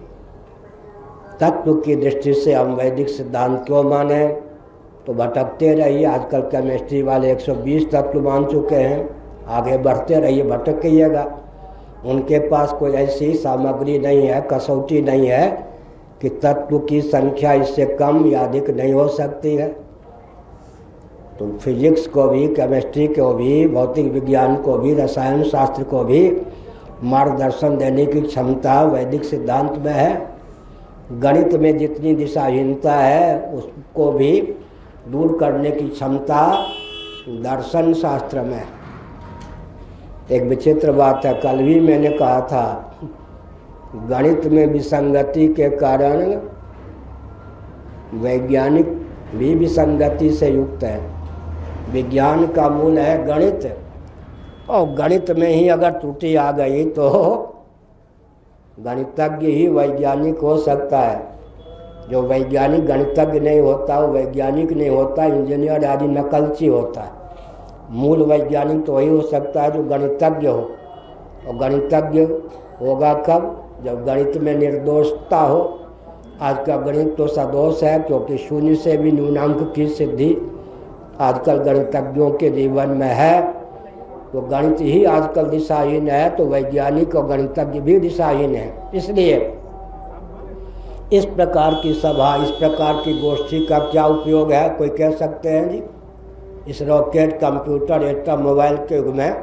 तत्व की दृष्टि से हम वैदिक सिद्धांत क्यों माने, तो भटकते रहिए। आजकल केमिस्ट्री वाले एक सौ बीस तत्व मान चुके हैं, आगे बढ़ते रहिए, भटकिएगा। उनके पास कोई ऐसी सामग्री नहीं है, कसौटी नहीं है कि तत्व की संख्या इससे कम या अधिक नहीं हो सकती है। तो फिजिक्स को भी, केमिस्ट्री को भी, भौतिक विज्ञान को भी, रसायन शास्त्र को भी मार्गदर्शन देने की क्षमता वैदिक सिद्धांत में है। गणित में जितनी दिशाहीनता है उसको भी दूर करने की क्षमता दर्शन शास्त्र में है। एक विचित्र बात है, कल भी मैंने कहा था, गणित में विसंगति के कारण वैज्ञानिक भी विसंगति से युक्त है। विज्ञान का मूल है गणित, और गणित में ही अगर त्रुटि आ गई तो गणितज्ञ ही वैज्ञानिक हो सकता है। जो वैज्ञानिक गणितज्ञ नहीं होता वो वैज्ञानिक नहीं होता, इंजीनियर आदि नकलची होता है। मूल वैज्ञानिक तो वही हो सकता है जो गणितज्ञ हो। और गणितज्ञ होगा कब? जब गणित में निर्दोषता हो। आज का गणित तो सदोष है, क्योंकि शून्य से भी न्यूनांक की सिद्धि आजकल गणितज्ञों के जीवन में है। तो गणित ही आजकल दिशाहीन है, तो वैज्ञानिक और गणितज्ञ भी दिशाहीन है। इसलिए इस प्रकार की सभा, इस प्रकार की गोष्ठी का क्या उपयोग है? कोई कह सकते हैं जी, इस रॉकेट, कंप्यूटर, एटम, मोबाइल के युग में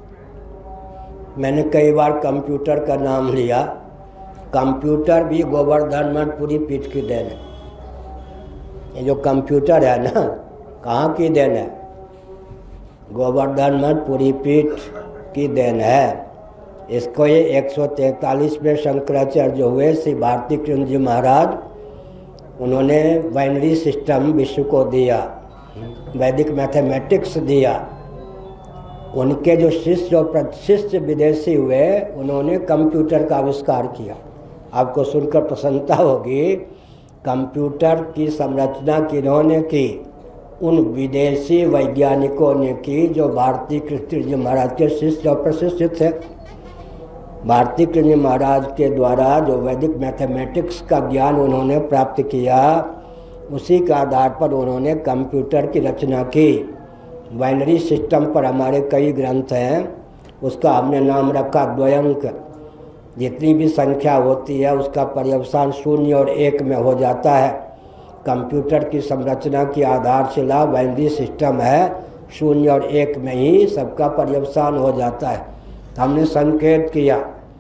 मैंने कई बार कंप्यूटर का नाम लिया। कंप्यूटर भी गोवर्धन मठ पूरी पीठ की देन है। ये जो कंप्यूटर है ना, कहाँ की देन है? गोवर्धन मठ पूरी पीठ की देन है। इसको ये एक सौ तैंतालीस में शंकराचार्य हुए, श्री भारती कृष्ण जी महाराज, उन्होंने बाइनरी सिस्टम विश्व को दिया, वैदिक मैथमेटिक्स दिया। उनके जो शिष्य और शिष्य विदेशी हुए, उन्होंने कंप्यूटर का आविष्कार किया। आपको सुनकर प्रसन्नता होगी, कंप्यूटर की संरचना किन्होंने की? उन विदेशी वैज्ञानिकों ने की जो भारती कृष्ण जी महाराज के शिष्य और प्रशिष्य थे। भारती कृष्ण महाराज के द्वारा जो वैदिक मैथमेटिक्स का ज्ञान उन्होंने प्राप्त किया, उसी के आधार पर उन्होंने कंप्यूटर की रचना की। बाइनरी सिस्टम पर हमारे कई ग्रंथ हैं, उसका हमने नाम रखा द्वयंक। जितनी भी संख्या होती है उसका पर्यवसान शून्य और एक में हो जाता है। कंप्यूटर की संरचना की आधारशिला बाइनरी सिस्टम है, शून्य और एक में ही सबका पर्यवसान हो जाता है। हमने संकेत किया,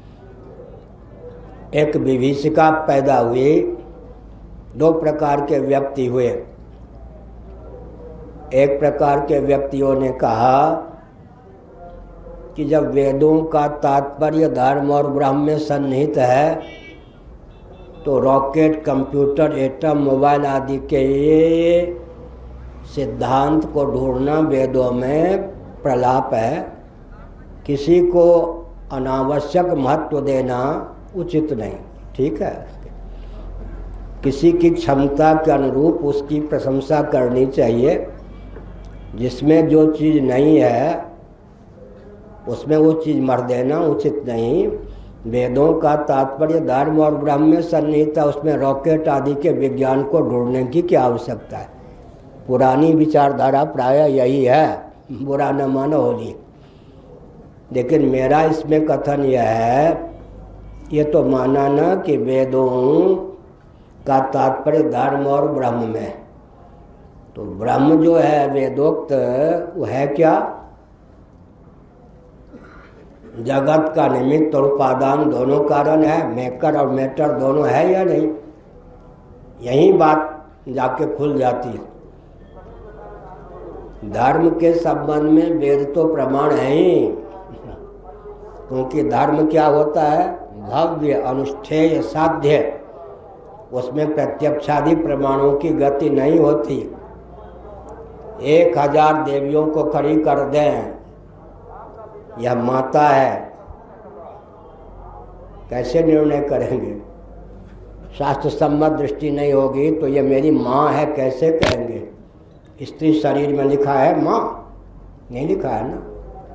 एक विभीषिका पैदा हुई, दो प्रकार के व्यक्ति हुए। एक प्रकार के व्यक्तियों ने कहा कि जब वेदों का तात्पर्य धर्म और ब्रह्म में सन्निहित है, तो रॉकेट, कंप्यूटर, एटम, मोबाइल आदि के ये सिद्धांत को ढूंढना वेदों में प्रलाप है। किसी को अनावश्यक महत्व देना उचित नहीं। ठीक है, किसी की क्षमता के अनुरूप उसकी प्रशंसा करनी चाहिए। जिसमें जो चीज़ नहीं है उसमें वो चीज़ मर देना उचित नहीं। वेदों का तात्पर्य धर्म और ब्रह्म में सन्निहित है, उसमें रॉकेट आदि के विज्ञान को ढूंढने की क्या आवश्यकता है। पुरानी विचारधारा प्रायः यही है, बुरा न मानो होली। लेकिन मेरा इसमें कथन यह है, ये तो माना ना कि वेदों का तात्पर्य धर्म और ब्रह्म में, तो ब्रह्म जो है वेदोक्त वो है क्या, जगत का निमित्त और उपादान दोनों कारण है, मेकर और मैटर दोनों है या नहीं। यही बात जाके खुल जाती है। धर्म के संबंध में वेद तो प्रमाण है ही, क्योंकि धर्म क्या होता है, भव्य अनुष्ठेय साध्य, उसमें प्रत्यक्षादि प्रमाणों की गति नहीं होती। एक हजार देवियों को खड़ी कर दें, यह माता है, कैसे निर्णय करेंगे। शास्त्र सम्मत दृष्टि नहीं होगी तो ये मेरी माँ है कैसे कहेंगे। स्त्री शरीर में लिखा है माँ, नहीं लिखा है ना।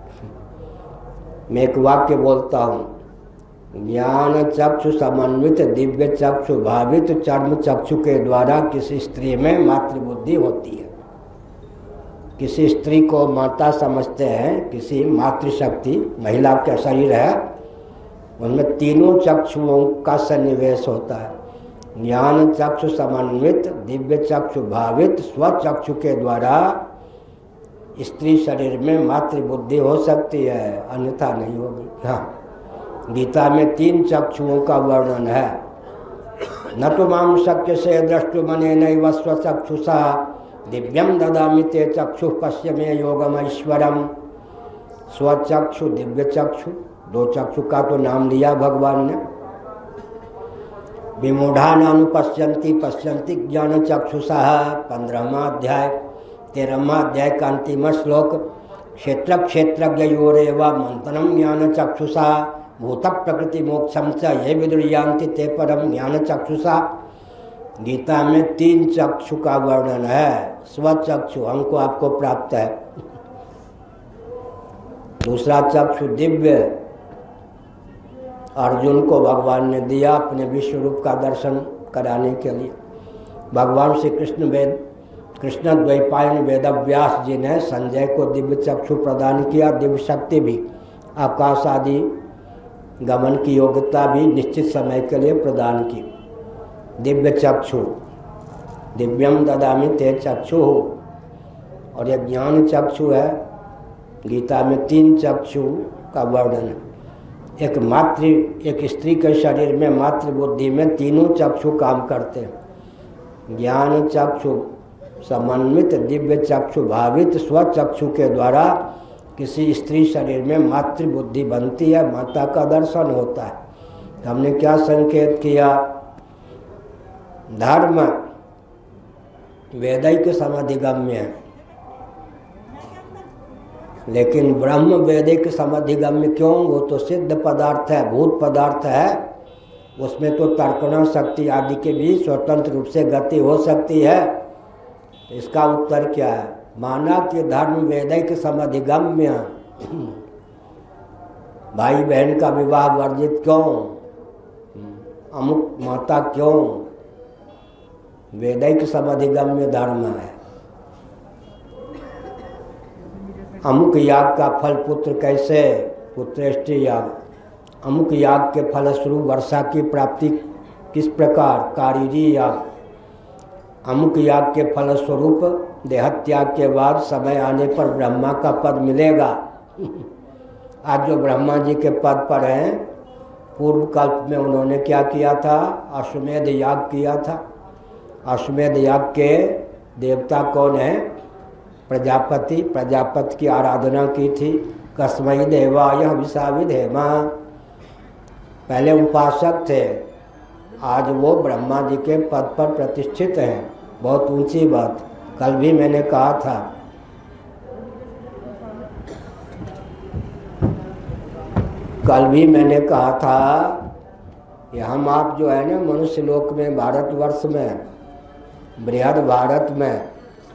मैं एक वाक्य बोलता हूँ, ज्ञान चक्षु समन्वित दिव्य चक्षु भावित चर्म चक्षु के द्वारा किसी स्त्री में मातृबुद्धि होती है। किसी स्त्री को माता समझते हैं, किसी मातृशक्ति महिला का शरीर है, उनमें तीनों चक्षुओं का सन्निवेश होता है। ज्ञान चक्षु समन्वित दिव्य चक्षु भावित स्वचक्षु के द्वारा स्त्री शरीर में मातृबुद्धि हो सकती है, अन्यथा नहीं होगी। हाँ, गीता में तीन चक्षुओं का वर्णन है। न तो माम शक्य से द्रष्टु मने नैव स्वचक्षुषा दिव्यम ददामि ते चक्षु पश्य मे योगम ऐश्वरम। स्वचक्षु दिव्य चक्षु, दो चक्षु का तो नाम लिया भगवान ने। विमूढ़ा नानुपश्यन्ति पश्यन्ति ज्ञान चक्षुषा, पंद्रहवा अध्याय तेरहवा अध्याय का अंतिम श्लोक। क्षेत्र क्षेत्रज्ञयोरेव मंथनम ज्ञान चक्षुषा भूत प्रकृति मोक्षम च ये विदुर्यान्ति ते परम ज्ञान चक्षुषा। गीता में तीन चक्षु का वर्णन है। स्वचक्षु हमको आपको प्राप्त है, दूसरा चक्षु दिव्य अर्जुन को भगवान ने दिया अपने विश्व रूप का दर्शन कराने के लिए। भगवान श्री कृष्ण वेद कृष्ण द्वैपायन वेदव्यास जी ने संजय को दिव्य चक्षु प्रदान किया, दिव्य शक्ति भी, आकाश आदि गमन की योग्यता भी निश्चित समय के लिए प्रदान की। दिव्य चक्षु, दिव्यम ददामि ते चक्षु, और यह ज्ञान चक्षु है। गीता में तीन चक्षु का वर्णन है। एक मातृ एक स्त्री के शरीर में मातृबुद्धि में तीनों चक्षु काम करते हैं। ज्ञान चक्षु समन्वित दिव्य चक्षु भावित स्वचक्षु के द्वारा किसी स्त्री शरीर में मातृबुद्धि बनती है, माता का दर्शन होता है। हमने क्या संकेत किया, धर्म वैदिक समधिगम्य है, लेकिन ब्रह्म वैदिक समधिगम्य क्यों, वो तो सिद्ध पदार्थ है, भूत पदार्थ है, उसमें तो तर्कना शक्ति आदि के भी स्वतंत्र रूप से गति हो सकती है। इसका उत्तर क्या है, माना कि धर्म वैदिक समधिगम्य, भाई बहन का विवाह वर्जित क्यों, अमुक माता क्यों, वैदिक समधिगम्य धर्म है। अमुक याग का फल पुत्र कैसे, पुत्रेष्टि याग। अमुक याग के फलस्वरूप वर्षा की प्राप्ति किस प्रकार, कारीजी याग। अमुक याग के फलस्वरूप देहत्याग के बाद समय आने पर ब्रह्मा का पद मिलेगा। आज जो ब्रह्मा जी के पद पर हैं, पूर्व कल्प में उन्होंने क्या किया था, अश्वमेध याग किया था। अश्वमेध याग के देवता कौन है, प्रजापति। प्रजापति की आराधना की थी। कस्मै देवाय हविषाविधेम, पहले उपासक थे, आज वो ब्रह्मा जी के पद पर प्रतिष्ठित हैं। बहुत ऊंची बात, कल भी मैंने कहा था। कल भी मैंने कहा था ये हम आप जो है ना मनुष्य लोक में, भारतवर्ष में, बृहद भारत में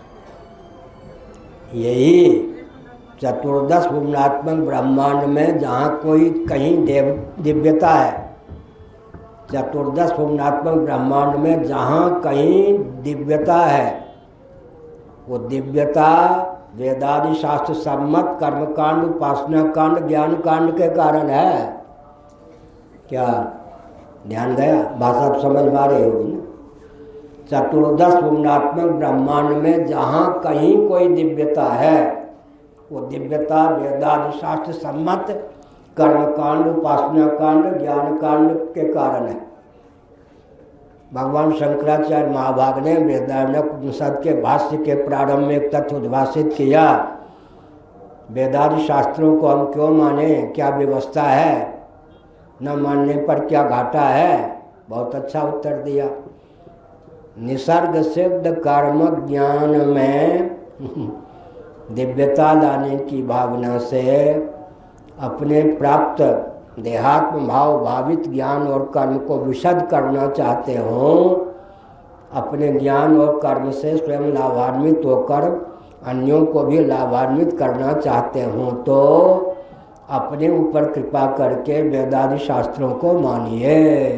यही चतुर्दश भुवनात्मक ब्रह्मांड में जहाँ कोई कहीं देव दिव्यता है, चतुर्दश भुवनात्मक ब्रह्मांड में जहाँ कहीं दिव्यता है, वो दिव्यता वेदादि शास्त्र सम्मत कर्मकांड, उपासना कांड, ज्ञान कांड के कारण है। क्या ध्यान गया? बात आप समझ पा रहे होगी ना? चतुर्दश भुवनात्मक ब्रह्मांड में जहाँ कहीं कोई दिव्यता है, वो दिव्यता वेदादि शास्त्र सम्मत कर्मकांड, उपासना कांड, ज्ञान कांड के कारण है। भगवान शंकराचार्य महाभाग ने वेदारण्यक उपनिषद के भाष्य के प्रारंभ में एक तथ्य उद्भाषित किया, वेदादि शास्त्रों को हम क्यों माने, क्या व्यवस्था है, न मानने पर क्या घाटा है? बहुत अच्छा उत्तर दिया। निसर्ग सिद्ध कर्म ज्ञान में दिव्यता लाने की भावना से अपने प्राप्त देहात्म भाव भावित ज्ञान और कर्म को विशद करना चाहते हो, अपने ज्ञान और कर्म से स्वयं लाभान्वित होकर अन्यों को भी लाभान्वित करना चाहते हो, तो अपने ऊपर कृपा करके वेदादि शास्त्रों को मानिए।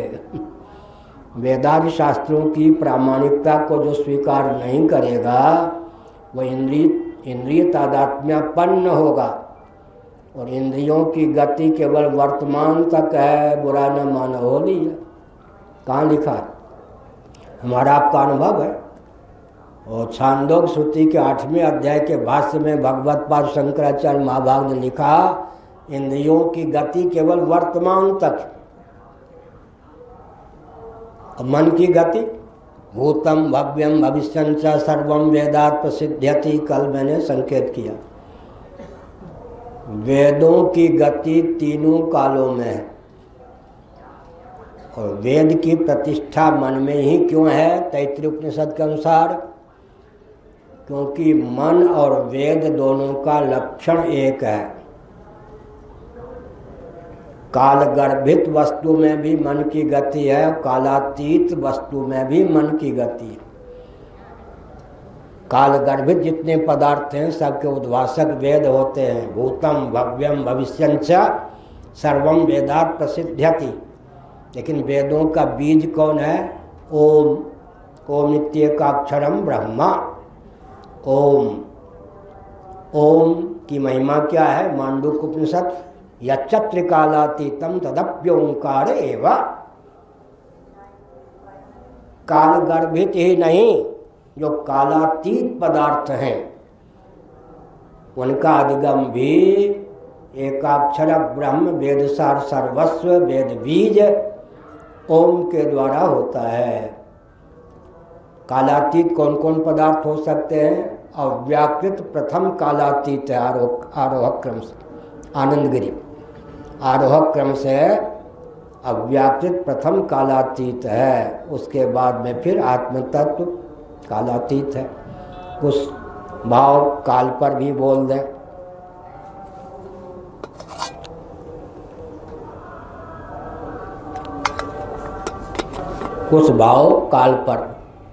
वेदादि शास्त्रों की प्रामाणिकता को जो स्वीकार नहीं करेगा वह इंद्रिय इंद्रिय तादात्म्यपन्न होगा, और इंद्रियों की गति केवल वर्तमान तक है, बुरा न मानो हो लिया। कहाँ लिखा है? हमारा आपका अनुभव है। और छांदोग्य श्रुति के आठवें अध्याय के भाष्य में भगवत पाद शंकराचार्य महाभाग ने लिखा, इंद्रियों की गति केवल वर्तमान तक, मन की गति भूतम भव्यम भविष्यं च सर्वम वेदात् प्रसिद्ध्यति। कल मैंने संकेत किया, वेदों की गति तीनों कालों में है, और वेद की प्रतिष्ठा मन में ही क्यों है? तैत्तिरीय उपनिषद के अनुसार, क्योंकि मन और वेद दोनों का लक्षण एक है। काल गर्भित वस्तु में भी मन की गति है, कालातीत वस्तु में भी मन की गति है। काल गर्भित जितने पदार्थ हैं सबके उद्भाषक वेद होते हैं। भूतम भव्यम भविष्यं च सर्वम वेदात् प्रसिद्ध्यति। लेकिन वेदों का बीज कौन है? ओम। ओम नित्येकाक्षरम ब्रह्मा। ओम ओम की महिमा क्या है? मांडूक्य उपनिषद, यच्चत्रिकालातीतम तदप्योंकार एव। काल गर्भित ही नहीं, जो कालातीत पदार्थ हैं उनका अधिगम भी एकाक्षर ब्रह्म वेदसार सर्वस्व वेद बीज ओम के द्वारा होता है। कालातीत कौन कौन पदार्थ हो सकते हैं? अव्याकृत प्रथम कालातीत है आरोह आरोहक क्रम से, आनंदगिरी आरोहक क्रम से अव्याकृत प्रथम कालातीत है, उसके बाद में फिर आत्मतत्व कालातीत है। कुछ भाव काल पर भी बोल दें। कुछ भाव काल पर।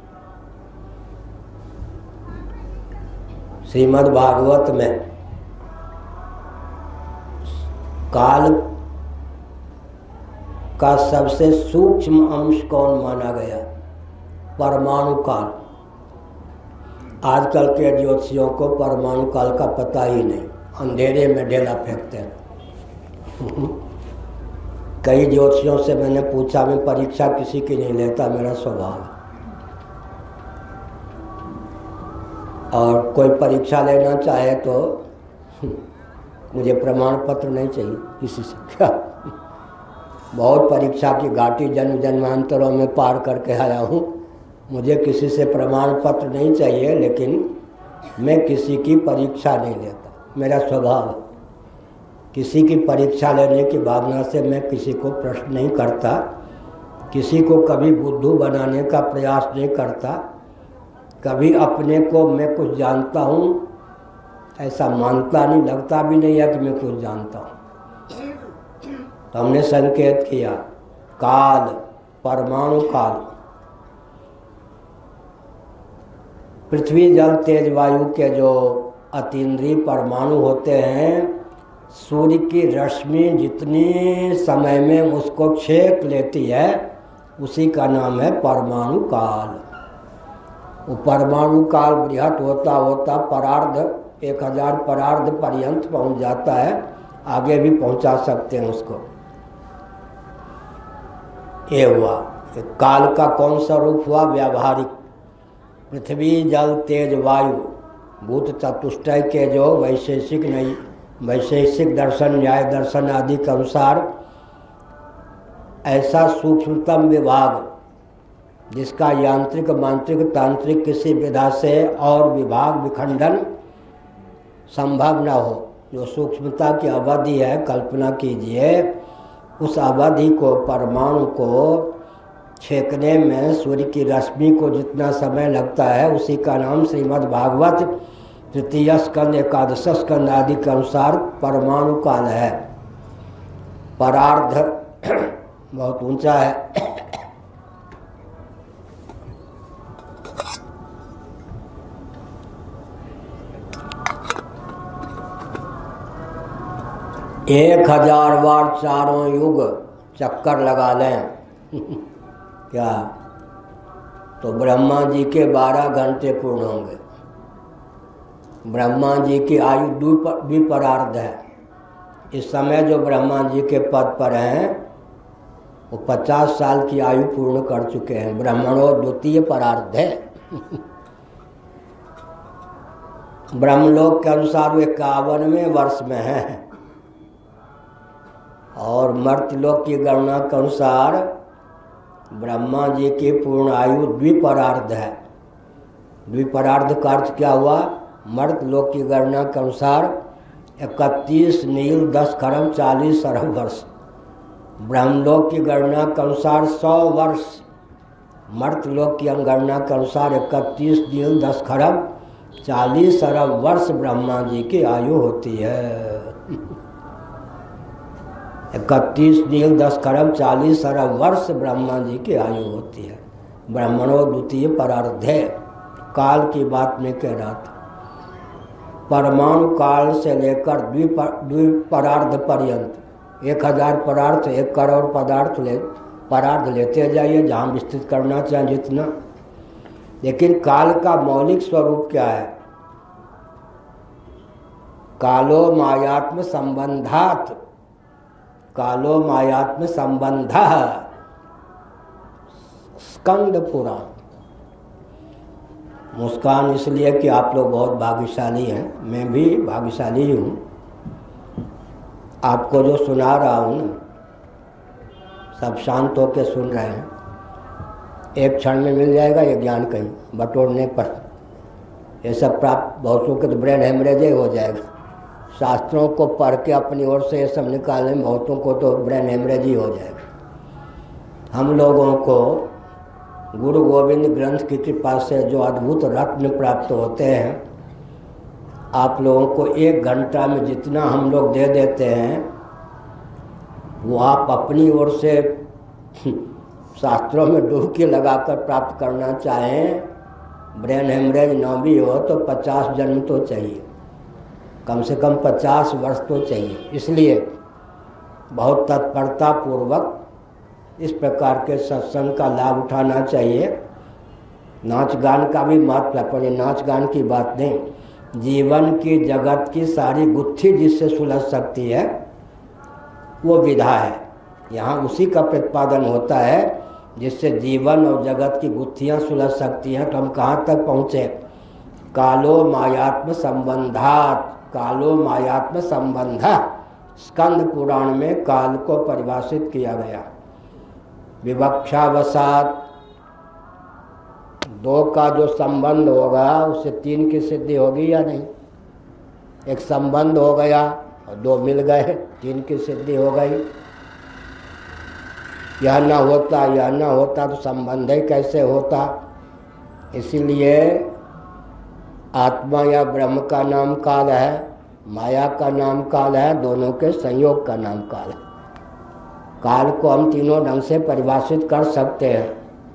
श्रीमद् भागवत में काल का सबसे सूक्ष्म अंश कौन माना गया? परमाणु काल। आजकल के ज्योतिषियों को परमाणु काल का पता ही नहीं, अंधेरे में ढेला फेंकते हैं। कई ज्योतिषियों से मैंने पूछा, मैं परीक्षा किसी की नहीं लेता, मेरा स्वभाव है। और कोई परीक्षा लेना चाहे तो मुझे प्रमाण पत्र नहीं चाहिए किसी से। क्या बहुत परीक्षा की घाटी जन्म जन्मांतरों में पार करके आया हूँ, मुझे किसी से प्रमाण पत्र नहीं चाहिए, लेकिन मैं किसी की परीक्षा नहीं लेता, मेरा स्वभाव है। किसी की परीक्षा लेने की भावना से मैं किसी को प्रश्न नहीं करता, किसी को कभी बुद्धू बनाने का प्रयास नहीं करता, कभी अपने को मैं कुछ जानता हूँ ऐसा मानता नहीं, लगता भी नहीं है कि मैं कुछ जानता हूँ। तो हमने संकेत किया, काल, परमाणु काल। पृथ्वी जल तेज वायु के जो अतीन्द्रिय परमाणु होते हैं, सूर्य की रश्मि जितनी समय में उसको छेक लेती है, उसी का नाम है परमाणु काल। वो परमाणु काल बृहत होता होता परार्ध एक हजार परार्ध पर्यंत पहुंच जाता है, आगे भी पहुंचा सकते हैं उसको। ये हुआ काल का कौन सा रूप हुआ? व्यावहारिक। पृथ्वी जल तेज वायु भूत चतुष्टय के जो वैशेषिक नहीं वैशेषिक दर्शन, न्याय दर्शन आदि के अनुसार ऐसा सूक्ष्मतम विभाग जिसका यांत्रिक, मांत्रिक, तांत्रिक किसी विधा से और विभाग विखंडन संभव न हो, जो सूक्ष्मता की अवधि है, कल्पना कीजिए उस अवधि को, परमाणु को छेकने में सूर्य की रश्मि को जितना समय लगता है, उसी का नाम श्रीमद् भागवत तृतीय स्कंद, एकादश स्कंद आदि के अनुसार परमाणु काल है। परार्ध बहुत ऊंचा है। एक हजार बार चारों युग चक्कर लगा लें क्या तो ब्रह्मा जी के बारह घंटे पूर्ण होंगे। ब्रह्मा जी की आयु द्विपरार्ध है। इस समय जो ब्रह्मा जी के पद पर हैं वो पचास साल की आयु पूर्ण कर चुके हैं। ब्रह्मणो द्वितीय परार्ध है। ब्रह्मलोक के अनुसार वे इक्यावनवें वर्ष में हैं और मर्त्यलोक की गणना के अनुसार ब्रह्मा जी की पूर्ण आयु द्विपरार्ध है। द्विपरार्ध का अर्थ क्या हुआ? मर्त्यलोक की गणना के अनुसार इकतीस नील दस खरब चालीस अरब वर्ष, ब्रह्मलोक की गणना के अनुसार सौ वर्ष, मर्त्यलोक की गणना के अनुसार इकतीस नील दस खरब चालीस अरब वर्ष ब्रह्मा जी की आयु होती है। इकतीस नील दस खरब चालीस अरब वर्ष ब्रह्मा जी की आयु होती है। ब्रह्मणो द्वितीय परार्धे, काल की बात में कह रहा था। परमाणु काल से लेकर द्विपरार्ध पर्यंत एक हजार परार्थ, एक करोड़ पदार्थ ले परार्थ लेते जाइए, जहाँ विस्तृत करना चाहें जितना। लेकिन काल का मौलिक स्वरूप क्या है? कालो मायात्म संबंधात, कालो मायात्म संबंध स्कंद पुराण। मुस्कान इसलिए कि आप लोग बहुत भाग्यशाली हैं, मैं भी भाग्यशाली हूँ। आपको जो सुना रहा हूँ ना, सब शांत होकर सुन रहे हैं। एक क्षण में मिल जाएगा ये ज्ञान कहीं बटोरने पर। ये सब प्राप्त बहुतों के तो ब्रेन हेमरेज ही हो जाएगा। शास्त्रों को पढ़ के अपनी ओर से ये सब निकालने में बहुतों को तो ब्रेन हेमरेज ही हो जाएगा। हम लोगों को गुरु गोविंद ग्रंथ की कृपा से जो अद्भुत रत्न प्राप्त होते हैं, आप लोगों को एक घंटा में जितना हम लोग दे देते हैं, वो आप अपनी ओर से शास्त्रों में डुबकी लगाकर प्राप्त करना चाहें, ब्रेन हेमरेज न भी हो तो पचास जन्म तो चाहिए, कम से कम पचास वर्ष तो चाहिए। इसलिए बहुत तत्परता पूर्वक इस प्रकार के सत्संग का लाभ उठाना चाहिए। नाच गान का भी महत्व है, पर ये नाच गान की बात नहीं। जीवन की जगत की सारी गुत्थी जिससे सुलझ सकती है वो विधा है। यहाँ उसी का प्रतिपादन होता है जिससे जीवन और जगत की गुत्थियाँ सुलझ सकती हैं। तो हम कहाँ तक पहुँचे? कालो मायात्म संबंधात, कालो मायात्म संबंध। स्कंद पुराण में काल को परिभाषित किया गया। विवक्षावसात, दो का जो संबंध होगा उससे तीन की सिद्धि होगी या नहीं? एक संबंध हो गया और दो मिल गए, तीन की सिद्धि हो गई। यह न होता यह न होता तो संबंध ही कैसे होता? इसीलिए आत्मा या ब्रह्म का नाम काल है, माया का नाम काल है, दोनों के संयोग का नाम काल है। काल को हम तीनों ढंग से परिभाषित कर सकते हैं।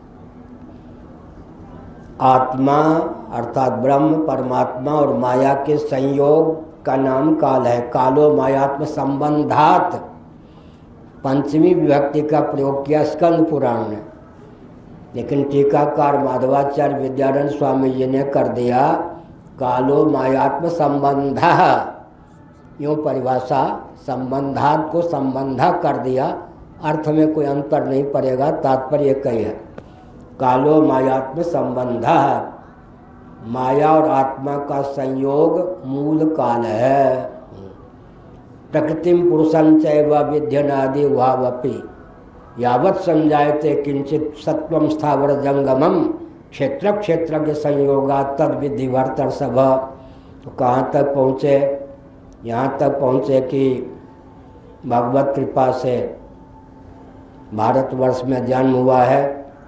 आत्मा अर्थात ब्रह्म, परमात्मा और माया के संयोग का नाम काल है। कालो मायात्म संबंधात पंचमी विभक्ति का प्रयोग किया स्कंद पुराण ने, लेकिन टीकाकार माधवाचार्य विद्यानंद स्वामी जी ने कर दिया कालो मायात्म संबंधा, यूँ परिभाषा संबंधात को संबंधा कर दिया, अर्थ में कोई अंतर नहीं पड़ेगा, तात्पर्य एक ही है। कालो मायात्म संबंधा, माया और आत्मा का संयोग मूल काल है। प्रकृतिम पुरुषं चैव विध्यनादि उहावपि यावत् संजायते किंचित सत्वम स्थावर जंगमम क्षेत्र क्षेत्रज्ञ संयोगा तद विधि वर्तर सब। तो कहाँ तक पहुँचे? यहाँ तक पहुँचे कि भगवत कृपा से भारतवर्ष में जन्म हुआ है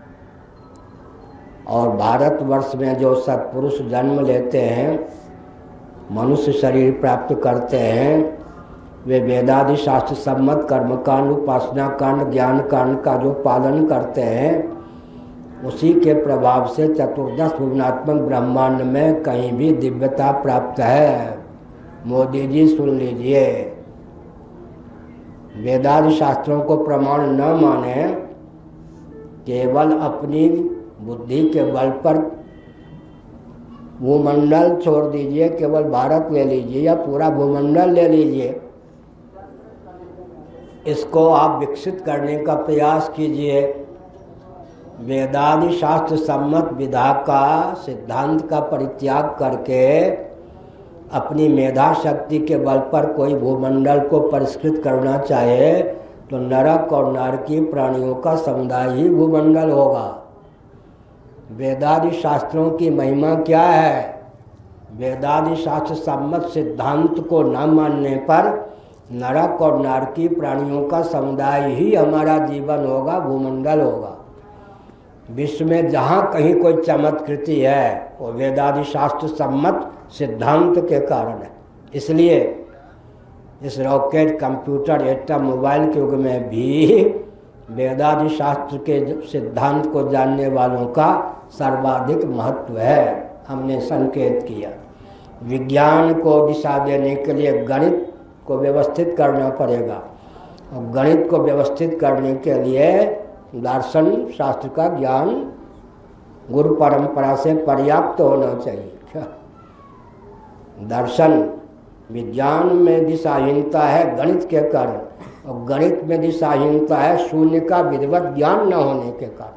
और भारतवर्ष में जो सत्पुरुष जन्म लेते हैं, मनुष्य शरीर प्राप्त करते हैं, वे वेदादि शास्त्र सम्मत कर्मकांड, उपासना कांड, ज्ञान कांड का जो पालन करते हैं, उसी के प्रभाव से चतुर्दश भुवनात्मक ब्रह्मांड में कहीं भी दिव्यता प्राप्त है। मोदी जी सुन लीजिए, वेदादि शास्त्रों को प्रमाण न माने, केवल अपनी बुद्धि के बल पर भूमंडल छोड़ दीजिए, केवल भारत ले लीजिए या पूरा भूमंडल ले लीजिए, इसको आप विकसित करने का प्रयास कीजिए। वेदादि शास्त्र सम्मत विधा का, सिद्धांत का परित्याग करके अपनी मेधा शक्ति के बल पर कोई भूमंडल को परिष्कृत करना चाहे तो नरक और नारकी प्राणियों का समुदाय ही भूमंडल होगा। वेदादि शास्त्रों की महिमा क्या है? वेदादि शास्त्र सम्मत सिद्धांत को न मानने पर नरक और नारकी प्राणियों का समुदाय ही हमारा जीवन होगा, भूमंडल होगा। विश्व में जहाँ कहीं कोई चमत्कृति है वो वेदादि शास्त्र सम्मत सिद्धांत के कारण है। इसलिए इस रॉकेट, कंप्यूटर, एटम, मोबाइल के युग में भी वेदादि शास्त्र के सिद्धांत को जानने वालों का सर्वाधिक महत्व है। हमने संकेत किया विज्ञान को दिशा देने के लिए गणित को व्यवस्थित करना पड़ेगा, और गणित को व्यवस्थित करने के लिए दर्शन शास्त्र का ज्ञान गुरु परंपरा से पर्याप्त होना चाहिए। क्या दर्शन विज्ञान में दिशाहीनता है गणित के कारण, और गणित में दिशाहीनता है शून्य का विधिवत ज्ञान न होने के कारण।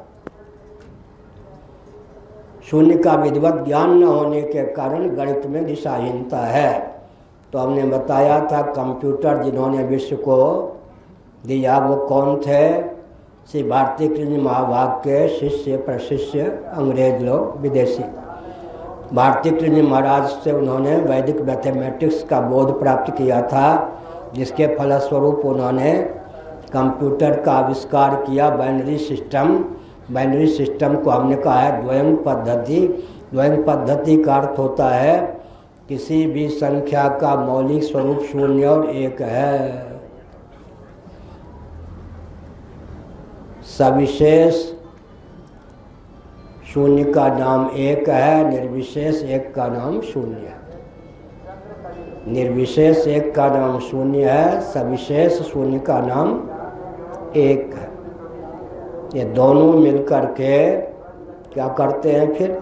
शून्य का विधिवत ज्ञान न होने के कारण गणित में दिशाहीनता है। तो हमने बताया था कंप्यूटर जिन्होंने विश्व को दिया वो कौन थे? श्री भारती कृष्ण महाभाग के शिष्य प्रशिष्य अंग्रेज लोग, विदेशी। भारती कृष्ण महाराज से उन्होंने वैदिक मैथमेटिक्स का बोध प्राप्त किया था, जिसके फलस्वरूप उन्होंने कंप्यूटर का आविष्कार किया, बाइनरी सिस्टम। बाइनरी सिस्टम को हमने कहा है द्वयंग पद्धति। द्वयंग पद्धति का अर्थ होता है किसी भी संख्या का मौलिक स्वरूप शून्य और एक है। सविशेष शून्य का नाम एक है, निर्विशेष एक का नाम शून्य है। निर्विशेष एक का नाम शून्य है, सविशेष शून्य का नाम एक है। ये दोनों मिलकर के क्या करते हैं? फिर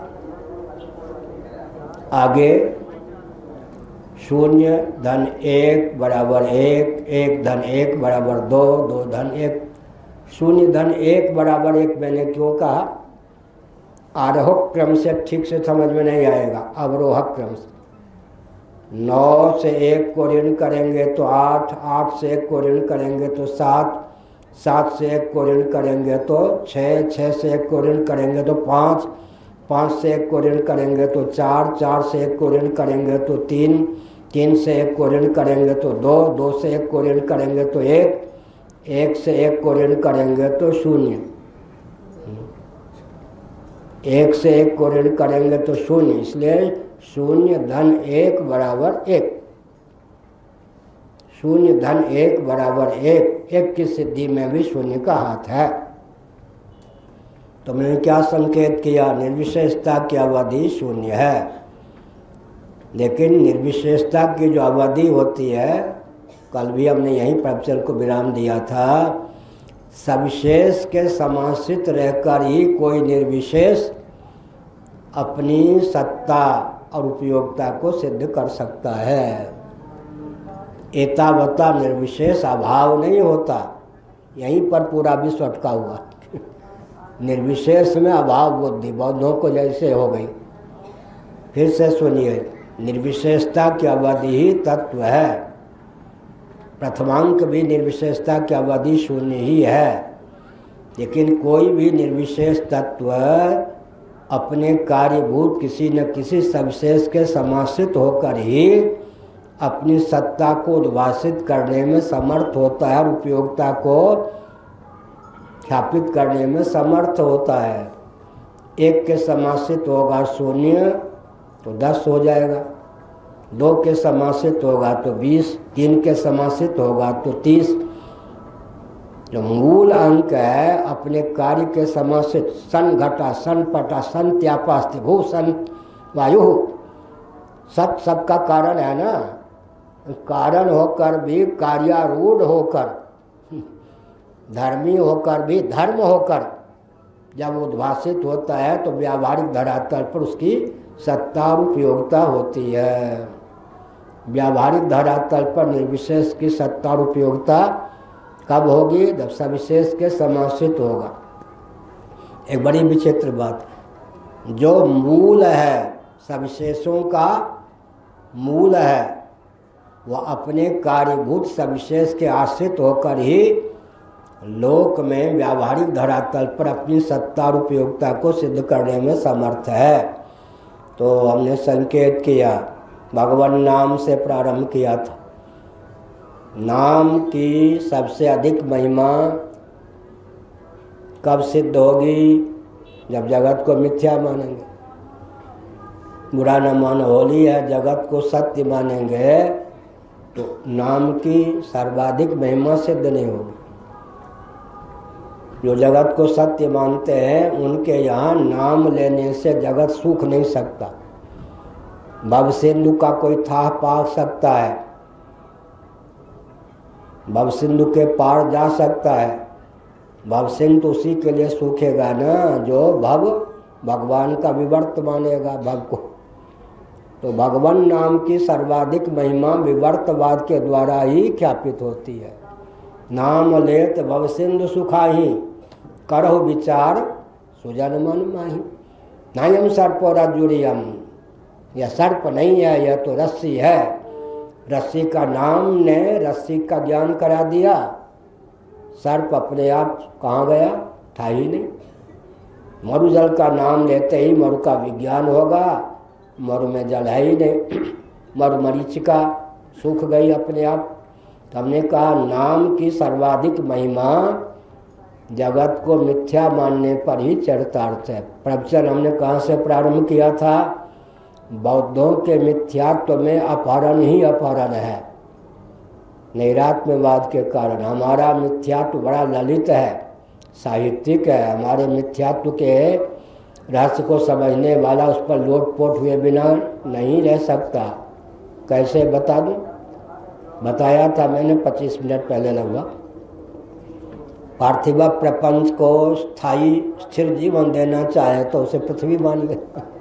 आगे शून्य धन एक बराबर एक, एक धन एक बराबर दो, दो धन एक। शून्य धन एक बराबर एक मैंने क्यों कहा? आरोहक क्रम से ठीक से समझ में नहीं आएगा, अवरोहक क्रम से। नौ से एक को ऋण करेंगे तो आठ, आठ से एक को ऋण करेंगे तो सात, सात से एक को ऋण करेंगे तो छः, छः से एक को ऋण करेंगे तो पाँच, पाँच से एक को ऋण करेंगे तो चार, चार से एक को ऋण करेंगे तो तीन, तीन से एक को ऋण करेंगे तो दो, दो से एक को ऋण करेंगे तो एक, एक से एक को ऋण करेंगे तो शून्य, एक से एक को ऋण करेंगे तो शून्य। इसलिए शून्य धन एक बराबर एक। शून्य धन एक बराबर एक, एक की सिद्धि में भी शून्य का हाथ है। तो मैंने क्या संकेत किया? निर्विशेषता की अवधि शून्य है, लेकिन निर्विशेषता की जो अवधि होती है, कल भी हमने यहीं प्रवचन को विराम दिया था, सविशेष के समाश्रित रहकर ही कोई निर्विशेष अपनी सत्ता और उपयोगिता को सिद्ध कर सकता है। एतावता निर्विशेष अभाव नहीं होता, यहीं पर पूरा विश्व अटका हुआ। निर्विशेष में अभाव बुद्धि बौद्धों को जैसे हो गई। फिर से सुनिए, निर्विशेषता की अवधि ही तत्व है। प्रथमांक भी निर्विशेषता की अवधि शून्य ही है, लेकिन कोई भी निर्विशेष तत्व अपने कार्यभूत किसी न किसी सविशेष के समाश्रित होकर ही अपनी सत्ता को उद्भाषित करने में समर्थ होता है और उपयोगिता को ख्यापित करने में समर्थ होता है। एक के समाश्रित होगा शून्य तो दस हो जाएगा, दो के समाश्रित होगा तो बीस, तीन के समाश्रित होगा तो तीस। जो मूल अंक है अपने कार्य के समाश्रित, सन घटा सन पटा सन त्यापास्ति भू सन वायु, सब सबका कारण है ना। कारण होकर भी कार्यारूढ़ होकर, धर्मी होकर भी धर्म होकर जब उद्भाषित होता है तो व्यावहारिक धरातल पर उसकी सत्ता और उपयोगिता होती है। व्यावहारिक धरातल पर निर्विशेष की सत्ता और उपयोगिता कब होगी? जब सविशेष के समाश्रित होगा। एक बड़ी विचित्र बात, जो मूल है सविशेषों का मूल है, वह अपने कार्यभूत सविशेष के आश्रित होकर ही लोक में व्यावहारिक धरातल पर अपनी सत्ता और उपयोगिता को सिद्ध करने में समर्थ है। तो हमने संकेत किया, भगवान नाम से प्रारंभ किया था। नाम की सबसे अधिक महिमा कब सिद्ध होगी? जब जगत को मिथ्या मानेंगे। बुरा न मान होली है, जगत को सत्य मानेंगे तो नाम की सर्वाधिक महिमा सिद्ध नहीं होगी। जो जगत को सत्य मानते हैं उनके यहाँ नाम लेने से जगत सूख नहीं सकता। भवसिंधु का कोई था पा सकता है, भवसिंधु के पार जा सकता है। भवसिंधु उसी के लिए सूखेगा ना जो भव भगवान का विवर्त मानेगा भव को। तो भगवान नाम की सर्वाधिक महिमा विवर्तवाद के द्वारा ही ख्यापित होती है। नाम लेत भवसिंधु सुखाही, करहु विचार सुजन मन माही। नायम सर्पो रज्जुरियम, यह सर्प नहीं है, यह तो रस्सी है। रस्सी का नाम ने रस्सी का ज्ञान करा दिया। सर्प अपने आप कहाँ गया? था ही नहीं। मरु जल का नाम लेते ही मरु का विज्ञान होगा। मरु में जल है ही नहीं। मरु मरीचिका सूख गई अपने आप। तो हमने कहा नाम की सर्वाधिक महिमा जगत को मिथ्या मानने पर ही चरितार्थ है। प्रवचन हमने कहाँ से प्रारंभ किया था? बौद्धों के मिथ्यात्व में अपहरण ही अपहरण है, नैरात्म्यवाद के कारण। हमारा मिथ्यात्व बड़ा ललित है, साहित्यिक है। हमारे मिथ्यात्व के रहस्य को समझने वाला उस पर लोटपोट हुए बिना नहीं रह सकता। कैसे बता दूं? बताया था मैंने पच्चीस मिनट पहले लगभग। पार्थिव प्रपंच को स्थायी स्थिर जीवन देना चाहे तो उसे पृथ्वी मानिए,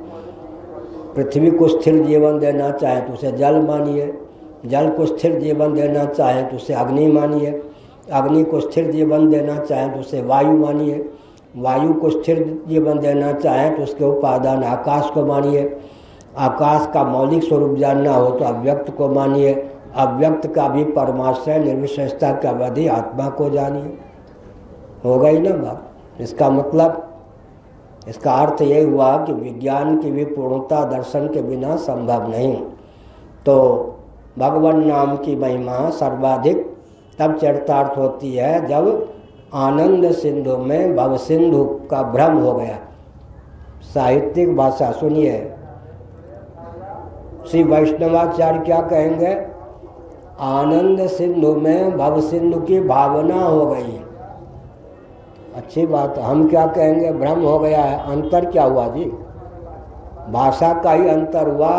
पृथ्वी को स्थिर जीवन देना चाहे तो उसे जल मानिए, जल को स्थिर जीवन देना चाहे तो उसे अग्नि मानिए, अग्नि को स्थिर जीवन देना चाहे तो उसे वायु मानिए, वायु को स्थिर जीवन देना चाहे तो उसके उपादान आकाश को मानिए, आकाश का मौलिक स्वरूप जानना हो तो अव्यक्त को मानिए, अव्यक्त का भी परमाश्रय निर्विशेषता की अवधि आत्मा को जानिए। हो गई ना बात? इसका मतलब, इसका अर्थ ये हुआ कि विज्ञान की भी पूर्णता दर्शन के बिना संभव नहीं। तो भगवान नाम की महिमा सर्वाधिक तब चरितार्थ होती है जब आनंद सिंधु में भव सिंधु का भ्रम हो गया। साहित्यिक भाषा सुनिए, श्री वैष्णवाचार्य क्या कहेंगे? आनंद सिंधु में भव सिंधु की भावना हो गई है। अच्छी बात है। हम क्या कहेंगे भ्रम हो गया है। अंतर क्या हुआ जी? भाषा का ही अंतर हुआ।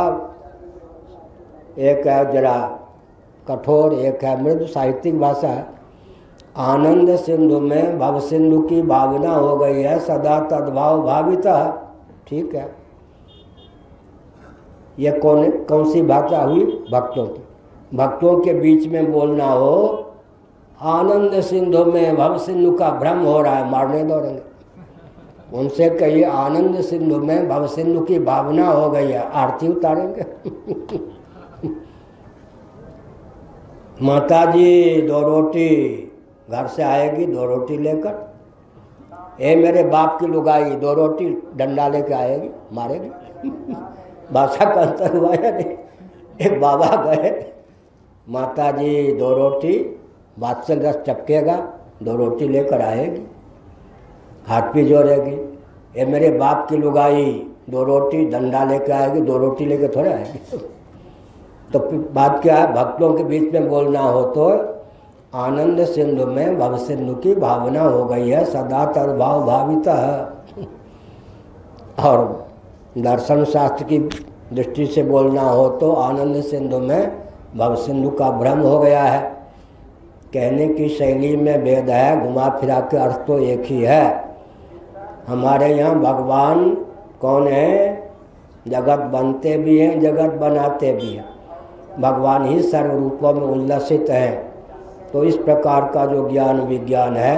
एक है जरा कठोर, एक है मृदु साहित्यिक भाषा है। आनंद सिंधु में भव सिंधु की भावना हो गई है, सदा तद्भाव भाविता। ठीक है, ये कौन कौन सी भाषा हुई? भक्तों की। भक्तों के बीच में बोलना हो, आनंद सिंधु में भव सिंधु का भ्रम हो रहा है, मारने दौड़ेंगे। उनसे कहिए आनंद सिंधु में भव सिंधु की भावना हो गई है, आरती उतारेंगे। माता जी दो रोटी घर से आएगी, दो रोटी लेकर। ए मेरे बाप की लुगाई, दो रोटी डंडा लेके आएगी, मारेगी। भाषा का अंतर हुआ या नहीं? एक बाबा गए, माता जी दो रोटी, बादशाह रस चपकेगा, दो रोटी लेकर आएगी, हाथ भी जोड़ेगी। ये मेरे बाप की लुगाई दो रोटी डंडा लेकर आएगी, दो रोटी लेकर थोड़ा आएगी। तो बात क्या है? भक्तों के बीच में बोलना हो तो आनंद सिंधु में भव सिंधु की भावना हो गई है, सदा तद्भाव भाविता है। और दर्शन शास्त्र की दृष्टि से बोलना हो तो आनंद सिंधु में भव सिंधु का भ्रम हो गया है। कहने की शैली में भेद है, घुमा फिरा के अर्थ तो एक ही है। हमारे यहाँ भगवान कौन है? जगत बनते भी हैं, जगत बनाते भी हैं। भगवान ही सर्व रूपों में उल्लसित हैं। तो इस प्रकार का जो ज्ञान विज्ञान है,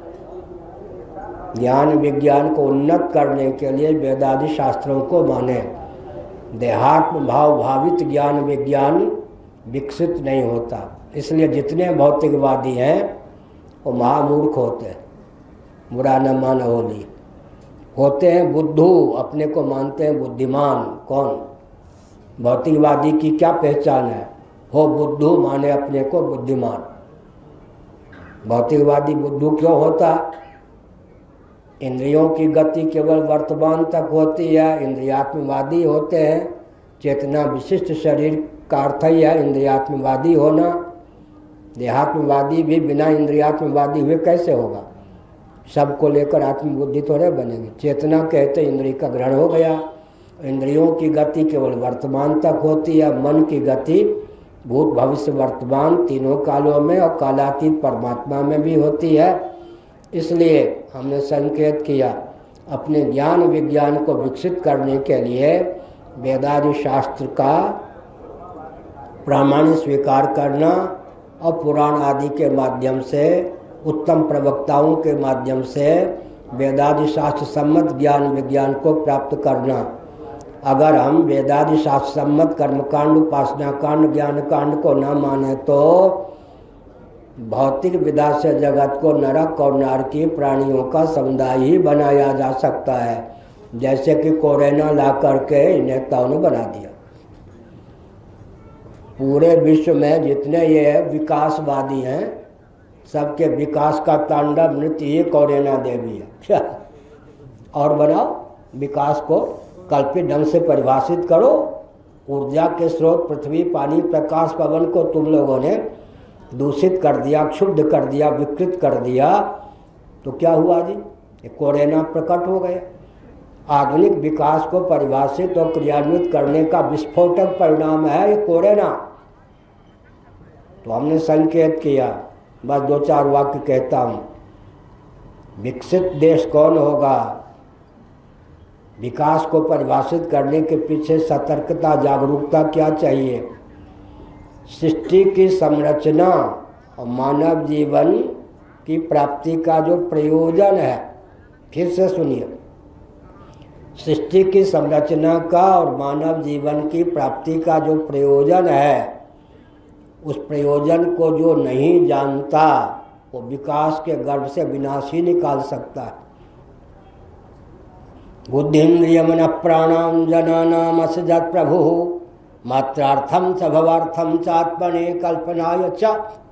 ज्ञान विज्ञान को उन्नत करने के लिए वेदादि शास्त्रों को माने। देहात्म भाव भावित ज्ञान विज्ञान विकसित नहीं होता। इसलिए जितने भौतिकवादी हैं वो महामूर्ख होते हैं, बुरा न मान होली होते हैं। बुद्धू अपने को मानते हैं बुद्धिमान। कौन? भौतिकवादी की क्या पहचान है? हो बुद्धू, माने अपने को बुद्धिमान। भौतिकवादी बुद्धू क्यों होता? इंद्रियों की गति केवल वर्तमान तक होती है। इंद्रियात्मवादी होते हैं। चेतना विशिष्ट शरीर का अर्थ ही है इंद्रियात्मवादी होना। देहात्मवादी भी बिना इंद्रियात्मवादी हुए कैसे होगा? सबको लेकर आत्मबुद्धि तो नहीं बनेगी। चेतना कहते इंद्रिय का ग्रहण हो गया। इंद्रियों की गति केवल वर्तमान तक होती है। मन की गति भूत भविष्य वर्तमान तीनों कालों में और कालातीत परमात्मा में भी होती है। इसलिए हमने संकेत किया अपने ज्ञान विज्ञान को विकसित करने के लिए वेदादि शास्त्र का प्रामाणिक स्वीकार करना और पुराण आदि के माध्यम से, उत्तम प्रवक्ताओं के माध्यम से वेदादि शास्त्र सम्मत ज्ञान विज्ञान को प्राप्त करना। अगर हम वेदादि शास्त्र सम्मत कर्मकांड, उपासना कांड, ज्ञान कांड को न माने तो भौतिक विधा से जगत को नरक और नारकी प्राणियों का समुदाय ही बनाया जा सकता है, जैसे कि कोरोना ला करके नेताओं ने बना दिया। पूरे विश्व में जितने ये विकासवादी हैं, सबके विकास का तांडव नृत्य ये कोरोना देवी है। क्या और बनाओ? विकास को कल्पित ढंग से परिभाषित करो। ऊर्जा के स्रोत पृथ्वी, पानी, प्रकाश, पवन को तुम लोगों ने दूषित कर दिया, क्षुब्ध कर दिया, विकृत कर दिया, तो क्या हुआ जी? ये कोरोना प्रकट हो गया। आधुनिक विकास को परिभाषित और क्रियान्वित करने का विस्फोटक परिणाम है ये कोरोना। तो हमने संकेत किया, बस दो चार वाक्य कहता हूँ। विकसित देश कौन होगा? विकास को परिभाषित करने के पीछे सतर्कता, जागरूकता क्या चाहिए? सृष्टि की संरचना और मानव जीवन की प्राप्ति का जो प्रयोजन है, फिर से सुनिए, सृष्टि की संरचना का और मानव जीवन की प्राप्ति का जो प्रयोजन है, उस प्रयोजन को जो नहीं जानता वो विकास के गर्भ से विनाश ही निकाल सकता है। बुद्धिन्द्रिय मन प्राणाम जनानाम असजत प्रभु मात्रार्थम च भवार्थम च आत्मने कल्पनाय च।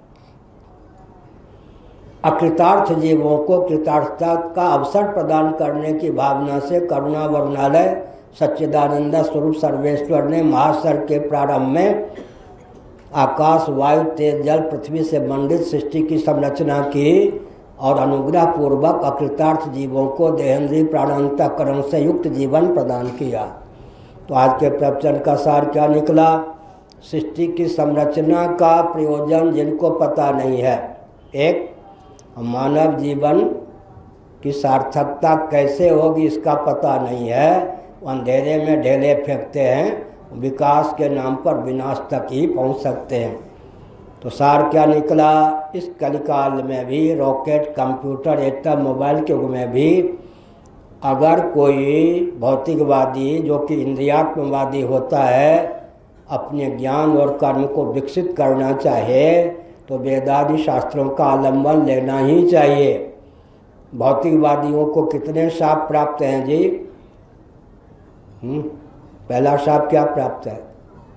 अकृतार्थ जीवों को कृतार्थता का अवसर प्रदान करने की भावना से करुणा वरुणालय सच्चिदानंद स्वरूप सर्वेश्वर ने महासर के प्रारंभ में आकाश वायु तेज जल पृथ्वी से मंडित सृष्टि की संरचना की और अनुग्रह पूर्वक अकृतार्थ जीवों को देहेंद्रीय प्राणांतकरण से युक्त जीवन प्रदान किया। तो आज के प्रवचन का सार क्या निकला? सृष्टि की संरचना का प्रयोजन जिनको पता नहीं है, एक मानव जीवन की सार्थकता कैसे होगी इसका पता नहीं है, अंधेरे में ढेले फेंकते हैं, विकास के नाम पर विनाश तक ही पहुंच सकते हैं। तो सार क्या निकला? इस कलिकाल में भी, रॉकेट, कंप्यूटर, एटम, मोबाइल के युग में भी अगर कोई भौतिकवादी जो कि इंद्रियात्मवादी होता है अपने ज्ञान और कर्म को विकसित करना चाहे तो वेदादि शास्त्रों का आलम्बन लेना ही चाहिए। भौतिकवादियों को कितने शाप प्राप्त हैं जी? हुँ? पहला शाप क्या प्राप्त है?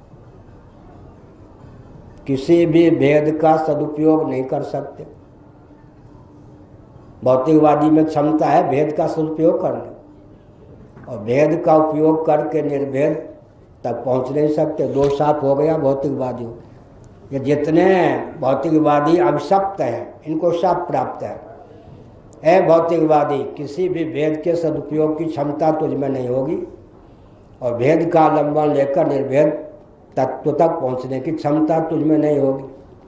किसी भी भेद का सदुपयोग नहीं कर सकते। भौतिकवादी में क्षमता है भेद का सदुपयोग करने, और भेद का उपयोग करके निर्भेद तक पहुंच नहीं सकते। दो शाप हो गया भौतिकवादियों। ये जितने भौतिकवादी अभिशप्त हैं इनको शाप प्राप्त है। ऐ भौतिकवादी, किसी भी भेद के सदुपयोग की क्षमता तुझ में नहीं होगी, और भेद का आलम्बन लेकर निर्भेद तत्व तक पहुंचने की क्षमता तुझ में नहीं होगी।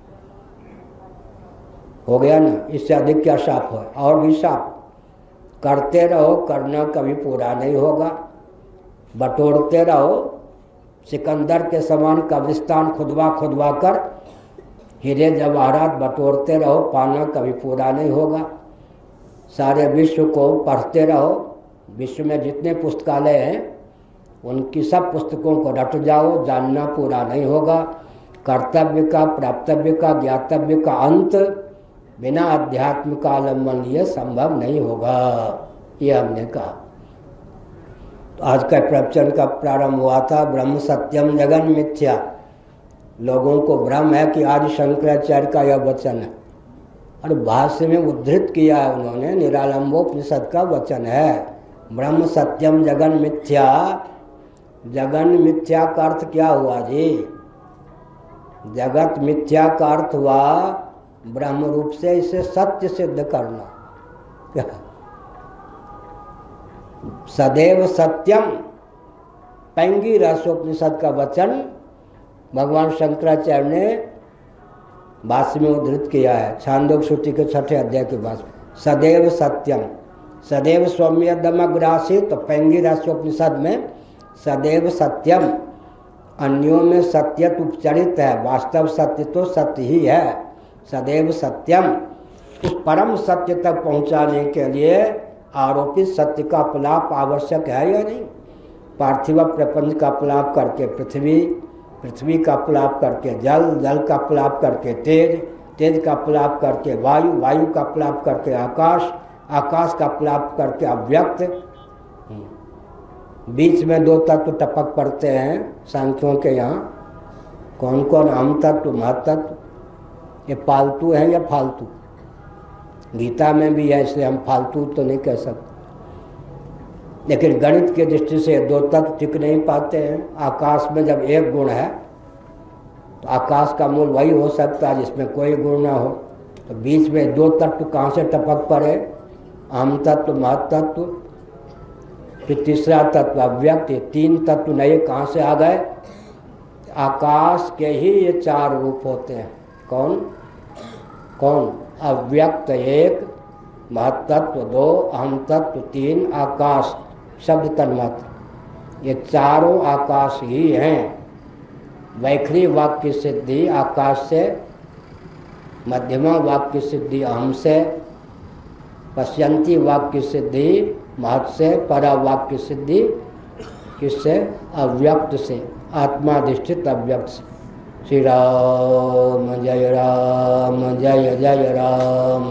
हो गया ना? इससे अधिक क्या शाप हो? और भी शाप। करते रहो, करना कभी पूरा नहीं होगा। बटोरते रहो, सिकंदर के समान कब्रिस्तान खुदवा खुदवा कर हीरे जवाहरात बटोरते रहो, पाना कभी पूरा नहीं होगा। सारे विश्व को पढ़ते रहो, विश्व में जितने पुस्तकालय हैं उनकी सब पुस्तकों को रट जाओ, जानना पूरा नहीं होगा। कर्तव्य का, प्राप्तव्य का, ज्ञातव्य का अंत बिना अध्यात्म का आलम्बन लिए संभव नहीं होगा, ये हमने कहा। तो आज का प्रवचन का प्रारंभ हुआ था ब्रह्म सत्यम जगन मिथ्या। लोगों को भ्रम है कि आज शंकराचार्य का यह वचन है, और भाष्य में उद्धृत किया है उन्होंने, निरालंबोपनिषद का वचन है। ब्रह्म सत्यम जगन मिथ्या। जगन मिथ्या का अर्थ क्या हुआ जी? जगत मिथ्या का अर्थ हुआ ब्रह्म रूप से इसे सत्य सिद्ध करना। क्या? सदैव सत्यम, पैंगी रहस्योपनिषद का वचन भगवान शंकराचार्य ने भाष्य में उद्धृत किया है, छांदोग्य श्रुति के छठे अध्याय के भाष्य में। सदैव सत्यम, सदैव सौम्यदमग्रासित। तो पैंगी रहस्योपनिषद में सदैव सत्यम, अन्यों में सत्यत उपचरित है, वास्तव सत्य तो सत्य ही है। सदैव सत्यम, उस परम सत्य तक पहुंचाने के लिए आरोपित सत्य का अपलाप आवश्यक है या नहीं? पार्थिव प्रपंच का अपलाप करके पृथ्वी, पृथ्वी का अपलाप करके जल, जल का अपलाप करके तेज, तेज का अपलाप करके वायु, वायु का अपलाप करके आकाश, आकाश का अपलाप करके अव्यक्त। बीच में दो तत्व टपक पड़ते हैं सांख्यों के यहाँ। कौन कौन? अहम तत्व, महतत्व। ये पालतू है या फालतू? गीता में भी है, इसलिए हम फालतू तो नहीं कह सकते, लेकिन गणित की दृष्टि से दो तत्व टिक नहीं पाते हैं। आकाश में जब एक गुण है तो आकाश का मूल वही हो सकता है जिसमें कोई गुण ना हो। तो बीच में दो तत्व कहाँ से टपक पड़े? अहम तत्व, महतत्व, फिर तीसरा तत्व अव्यक्त। ये तीन तत्व नए कहाँ से आ गए? आकाश के ही ये चार रूप होते हैं। कौन कौन? अव्यक्त एक, महतत्व दो, अहम तत्व तीन, आकाश शब्द तन्मात्र। ये चारों आकाश ही हैं। वैखरी वाक्य की सिद्धि आकाश से, मध्यमा वाक्य की सिद्धि अहम से, पश्यंती वाक्य की सिद्धि महत से, परा वाक्य की सिद्धि किससे? अव्यक्त से, आत्माधिष्ठित अव्यक्त से। श्री राम जय राम जय जय राम।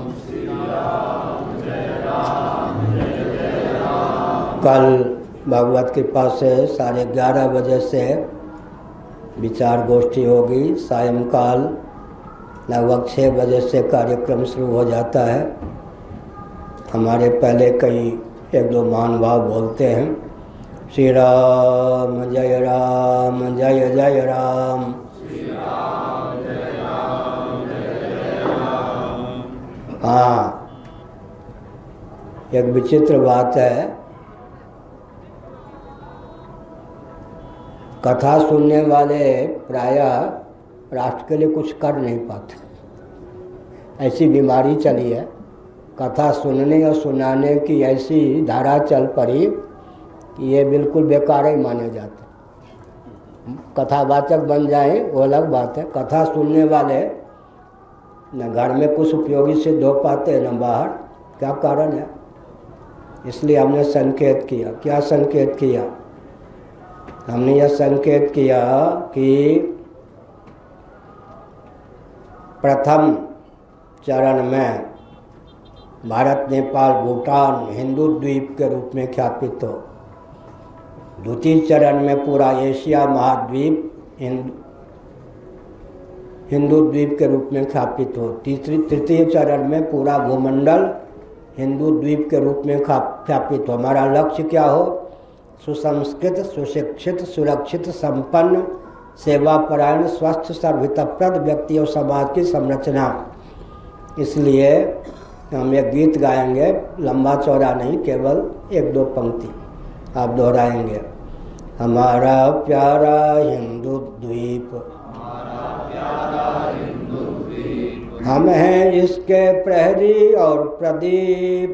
कल भगवत कृपा से साढ़े ग्यारह बजे से विचार गोष्ठी होगी। सायंकाल लगभग छः बजे से कार्यक्रम शुरू हो जाता है। हमारे पहले कई एक दो महानुभाव बोलते हैं। श्री राम जय राम जय जय राम। श्री राम हाँ, एक विचित्र बात है, कथा सुनने वाले प्रायः राष्ट्र के लिए कुछ कर नहीं पाते। ऐसी बीमारी चली है, कथा सुनने और सुनाने की ऐसी धारा चल पड़ी कि ये बिल्कुल बेकार ही माने जाते। कथावाचक बन जाए वो अलग बात है, कथा सुनने वाले न घर में कुछ उपयोगी सिद्ध हो पाते न बाहर। क्या कारण है? इसलिए हमने संकेत किया। क्या संकेत किया? हमने यह संकेत किया कि प्रथम चरण में भारत, नेपाल, भूटान हिंदू द्वीप के रूप में ख्यापित हो। द्वितीय चरण में पूरा एशिया महाद्वीप हिंदू हिंदू द्वीप के रूप में ख्यापित हो। तीसरी तृतीय चरण में पूरा भूमंडल हिंदू द्वीप के रूप में ख्यापित हो। हमारा लक्ष्य क्या हो? सुसंस्कृत, सुशिक्षित, सुरक्षित, संपन्न, सेवापरायण, स्वस्थ, सर्वहितप्रद व्यक्ति और समाज की संरचना। इसलिए हम एक गीत गाएंगे, लंबा चौड़ा नहीं, केवल एक दो पंक्ति आप दोहराएंगे। हमारा प्यारा हिंदू द्वीप, हम हैं इसके प्रहरी और प्रदीप।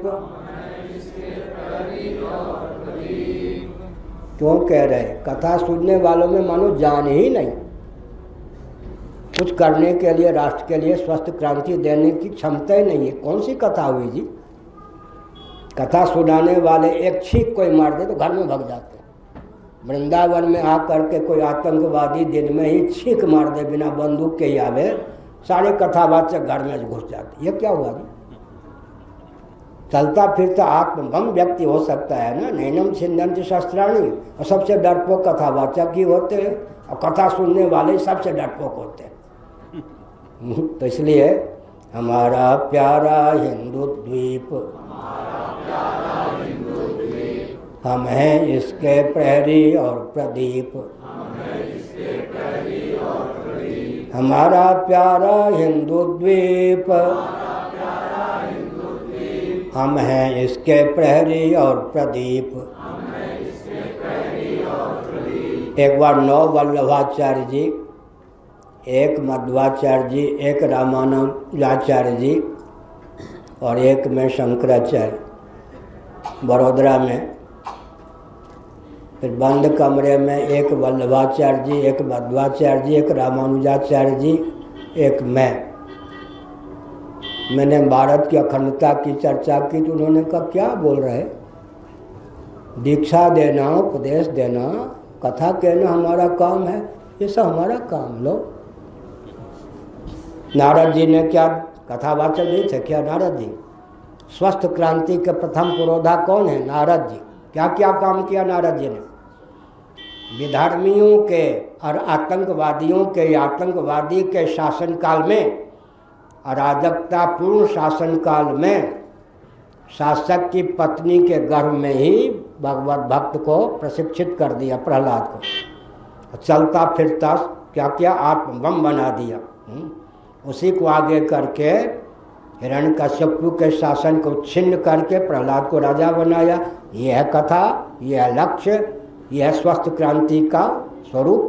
क्यों कह रहे? कथा सुनने वालों में मानो जान ही नहीं, कुछ करने के लिए, राष्ट्र के लिए स्वस्थ क्रांति देने की क्षमता ही नहीं है। कौन सी कथा हुई जी? कथा सुनाने वाले एक छींक कोई मार दे तो घर में भग जाते। वृंदावन में आकर के कोई आतंकवादी दिन में ही छींक मार दे बिना बंदूक के ही आवे, सारे कथावाचक घर में घुस जाते। ये क्या हुआ जी? चलता फिरता आत्मबम व्यक्ति हो सकता है ना, नैनम छिंदन्ति शस्त्राणी, और सबसे डरपोक कथावाचक ही होते हैं, और कथा सुनने वाले सबसे डरपोक होते हैं। तो इसलिए हमारा प्यारा हिंदू द्वीप, हम हैं इसके प्रहरी और प्रदीप। हमारा प्यारा हिंदू द्वीप, हम हैं इसके प्रहरी और प्रदीप। एक बार नौ वल्लभाचार्य जी, एक मध्वाचार्य जी, एक रामानुजाचार्य जी और एक में शंकराचार्य, बड़ोदरा में। फिर बंद कमरे में एक वल्लभाचार्य जी, एक मध्वाचार्य जी, एक रामानुजाचार्य जी, एक मैं। मैंने भारत की अखंडता की चर्चा की तो उन्होंने कहा क्या बोल रहे? दीक्षा देना, उपदेश देना, कथा कहना हमारा काम है, ये सब हमारा काम। लो, नारद जी ने क्या कथावाचक नहीं थे क्या? नारद जी स्वस्थ क्रांति के प्रथम पुरोधा कौन है? नारद जी। क्या क्या काम किया नारद जी ने? विधर्मियों के और आतंकवादियों के, आतंकवादी के शासनकाल में, अराजकतापूर्ण शासनकाल में, शासक की पत्नी के गर्भ में ही भगवत भक्त को प्रशिक्षित कर दिया, प्रहलाद को। चलता फिरता क्या क्या आत्मबम बना दिया। उसी को आगे करके हिरण्यकश्यप के शासन को छिन्न करके प्रहलाद को राजा बनाया। यह है कथा, यह है लक्ष्य, यह है स्वस्थ क्रांति का स्वरूप।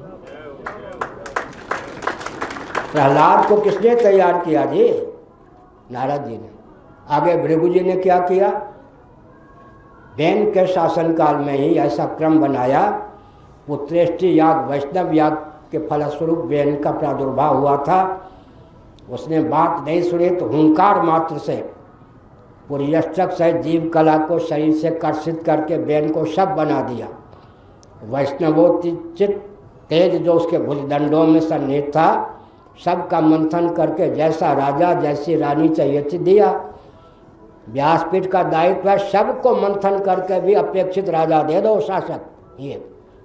प्रहलाद को किसने तैयार किया जी? नारद जी ने। आगे भृगु जी ने क्या किया? वैन के शासनकाल में ही ऐसा क्रम बनाया। पुत्रेष्टि याग, वैष्णव याग के फलस्वरूप वैन का प्रादुर्भाव हुआ था। उसने बात नहीं सुनी तो हुंकार मात्र से पूरी यष्टक सहित जीव कला को शरीर से कर्षित करके वैन को शब बना दिया। वैष्णवोचित तेज जो उसके भुजदंडों में सन्निहित था, सबका मंथन करके जैसा राजा जैसी रानी चाहिए थी दिया। व्यासपीठ का दायित्व है सबको मंथन करके भी अपेक्षित राजा दे दो शासक। ये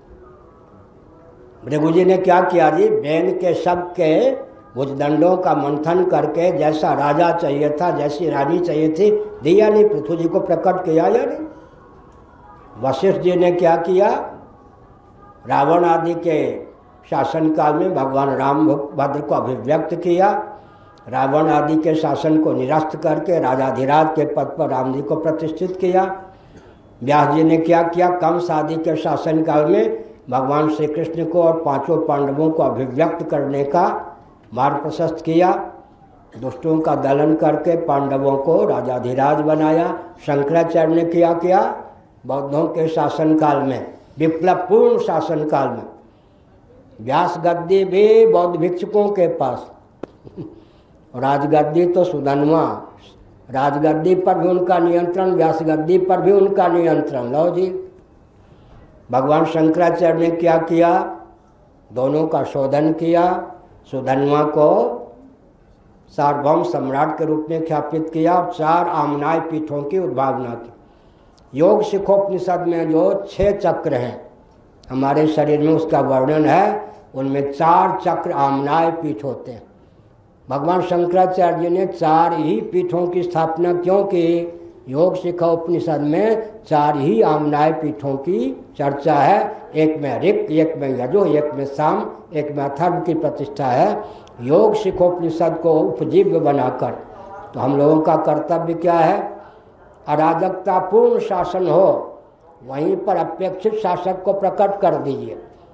भृगु जी ने क्या किया जी? वैन के शब के भुजदंडों का मंथन करके जैसा राजा चाहिए था, जैसी रानी चाहिए थी, दिया नहीं। पृथ्वी जी को प्रकट किया या नहीं? वशिष्ठ जी ने क्या किया? रावण आदि के शासनकाल में भगवान राम भद्र को अभिव्यक्त किया। रावण आदि के शासन को निरस्त करके राजाधिराज के पद पर राम जी को प्रतिष्ठित किया। व्यास जी ने क्या किया, कंस आदि के शासन काल में भगवान श्री कृष्ण को और पांचों पांडवों को अभिव्यक्त करने का मार्ग प्रशस्त किया। दुष्टों का दलन करके पांडवों को राजाधिराज बनाया। शंकराचार्य ने किया किया बौद्धों के शासन काल में, विप्लवपूर्ण शासन काल में, व्यास गद्दी भी बौद्ध भिक्षुकों के पास, राजगद्दी तो सुधन्वा, राजगद्दी पर भी उनका नियंत्रण, व्यास गद्दी पर भी उनका नियंत्रण। लो जी, भगवान शंकराचार्य ने क्या किया, दोनों का शोधन किया। सुधन्वा को सार्वभौम सम्राट के रूप में ख्यापित किया और चार आमनाय पीठों की उद्भावना की। योग शिखोपनिषद में जो छह चक्र हैं हमारे शरीर में, उसका वर्णन है। उनमें चार चक्र आमनाय पीठ होते हैं। भगवान शंकराचार्य जी ने चार ही पीठों की स्थापना क्यों की? योग शिखा उपनिषद में चार ही आमनाय पीठों की चर्चा है। एक में ऋक, एक में यजु, एक में साम, एक में अथर्व की प्रतिष्ठा है। योग शिखोपनिषद को उपजीव्य बनाकर तो हम लोगों का कर्तव्य क्या है? अराजकतापूर्ण शासन हो, वहीं पर अपेक्षित शासक को प्रकट कर दीजिए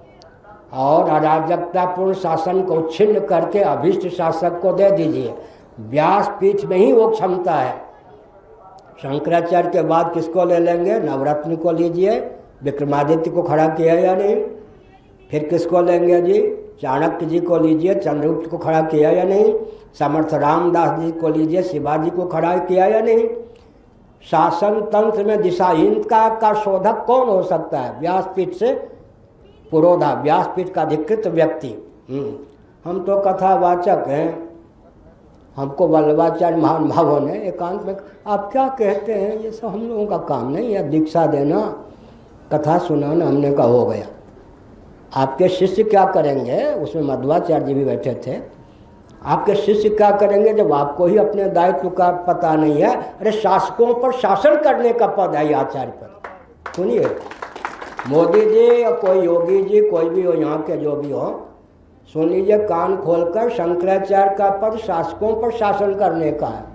और अराजकतापूर्ण शासन को छिन्न करके अभीष्ट शासक को दे दीजिए। व्यासपीठ में ही वो क्षमता है। शंकराचार्य के बाद किसको ले लेंगे? नवरत्न को लीजिए, विक्रमादित्य को खड़ा किया या नहीं? फिर किसको लेंगे जी? चाणक्य जी को लीजिए, चंद्रगुप्त को खड़ा किया या नहीं? समर्थ रामदास जी को लीजिए, शिवाजी को खड़ा किया या नहीं? शासन तंत्र में दिशाहीनता का शोधक कौन हो सकता है? व्यासपीठ से पुरोधा, व्यासपीठ का अधिकृत व्यक्ति। हम तो कथावाचक हैं। हमको वल्लभाचार्य महानुभावों ने एकांत में, आप क्या कहते हैं, ये सब हम लोगों का काम नहीं है। दीक्षा देना, कथा सुनाना, हमने कहा हो गया। आपके शिष्य क्या करेंगे? उसमें मध्वाचार्य जी भी बैठे थे। आपके शिष्य क्या करेंगे जब आपको ही अपने दायित्व का पता नहीं है? अरे शासकों पर शासन करने का पद है आचार्य पद। सुनिए, मोदी जी या कोई योगी जी, कोई भी हो यहाँ के जो भी हो, सुन लीजिए कान खोलकर, शंकराचार्य का पद शासकों पर शासन करने का है।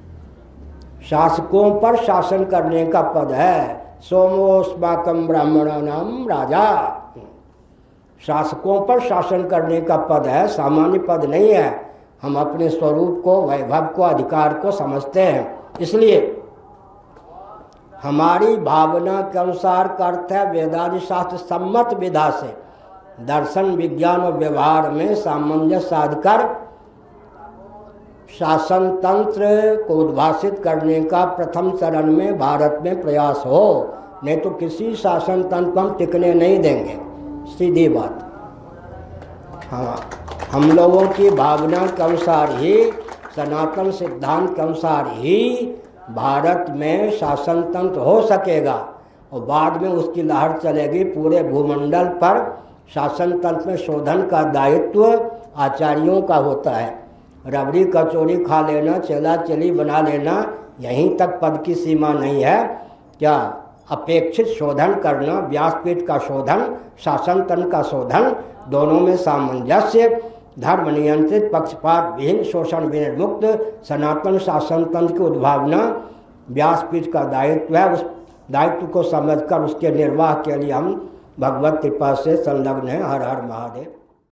शासकों पर शासन करने का पद है। सोमोस्माकम ब्राह्मणानाम राजा, शासकों पर शासन करने का पद है, सामान्य पद नहीं है। हम अपने स्वरूप को, वैभव को, अधिकार को समझते हैं। इसलिए हमारी भावना के अनुसार कर्तव्य वेदादि शास्त्र सम्मत विधा से दर्शन, विज्ञान और व्यवहार में सामंजस्य साधकर शासन तंत्र को उद्भाषित करने का प्रथम चरण में भारत में प्रयास हो। नहीं तो किसी शासन तंत्र को हम टिकने नहीं देंगे, सीधी बात। हाँ, हम लोगों की भावना के अनुसार ही, सनातन सिद्धांत के अनुसार ही भारत में शासन तंत्र हो सकेगा और बाद में उसकी लहर चलेगी पूरे भूमंडल पर। शासन तंत्र में शोधन का दायित्व आचार्यों का होता है। रबड़ी कचौड़ी खा लेना, चेला चेली बना लेना, यहीं तक पद की सीमा नहीं है। क्या अपेक्षित शोधन करना, व्यासपीठ का शोधन, शासन तंत्र का शोधन, दोनों में सामंजस्य, धर्म नियंत्रित, पक्षपात विहीन, शोषण विनिर्मुक्त सनातन शासन तंत्र की उद्भावना व्यासपीठ का दायित्व है। उस दायित्व को समझकर उसके निर्वाह के लिए हम भगवत कृपा से संलग्न हैं। हर हर महादेव।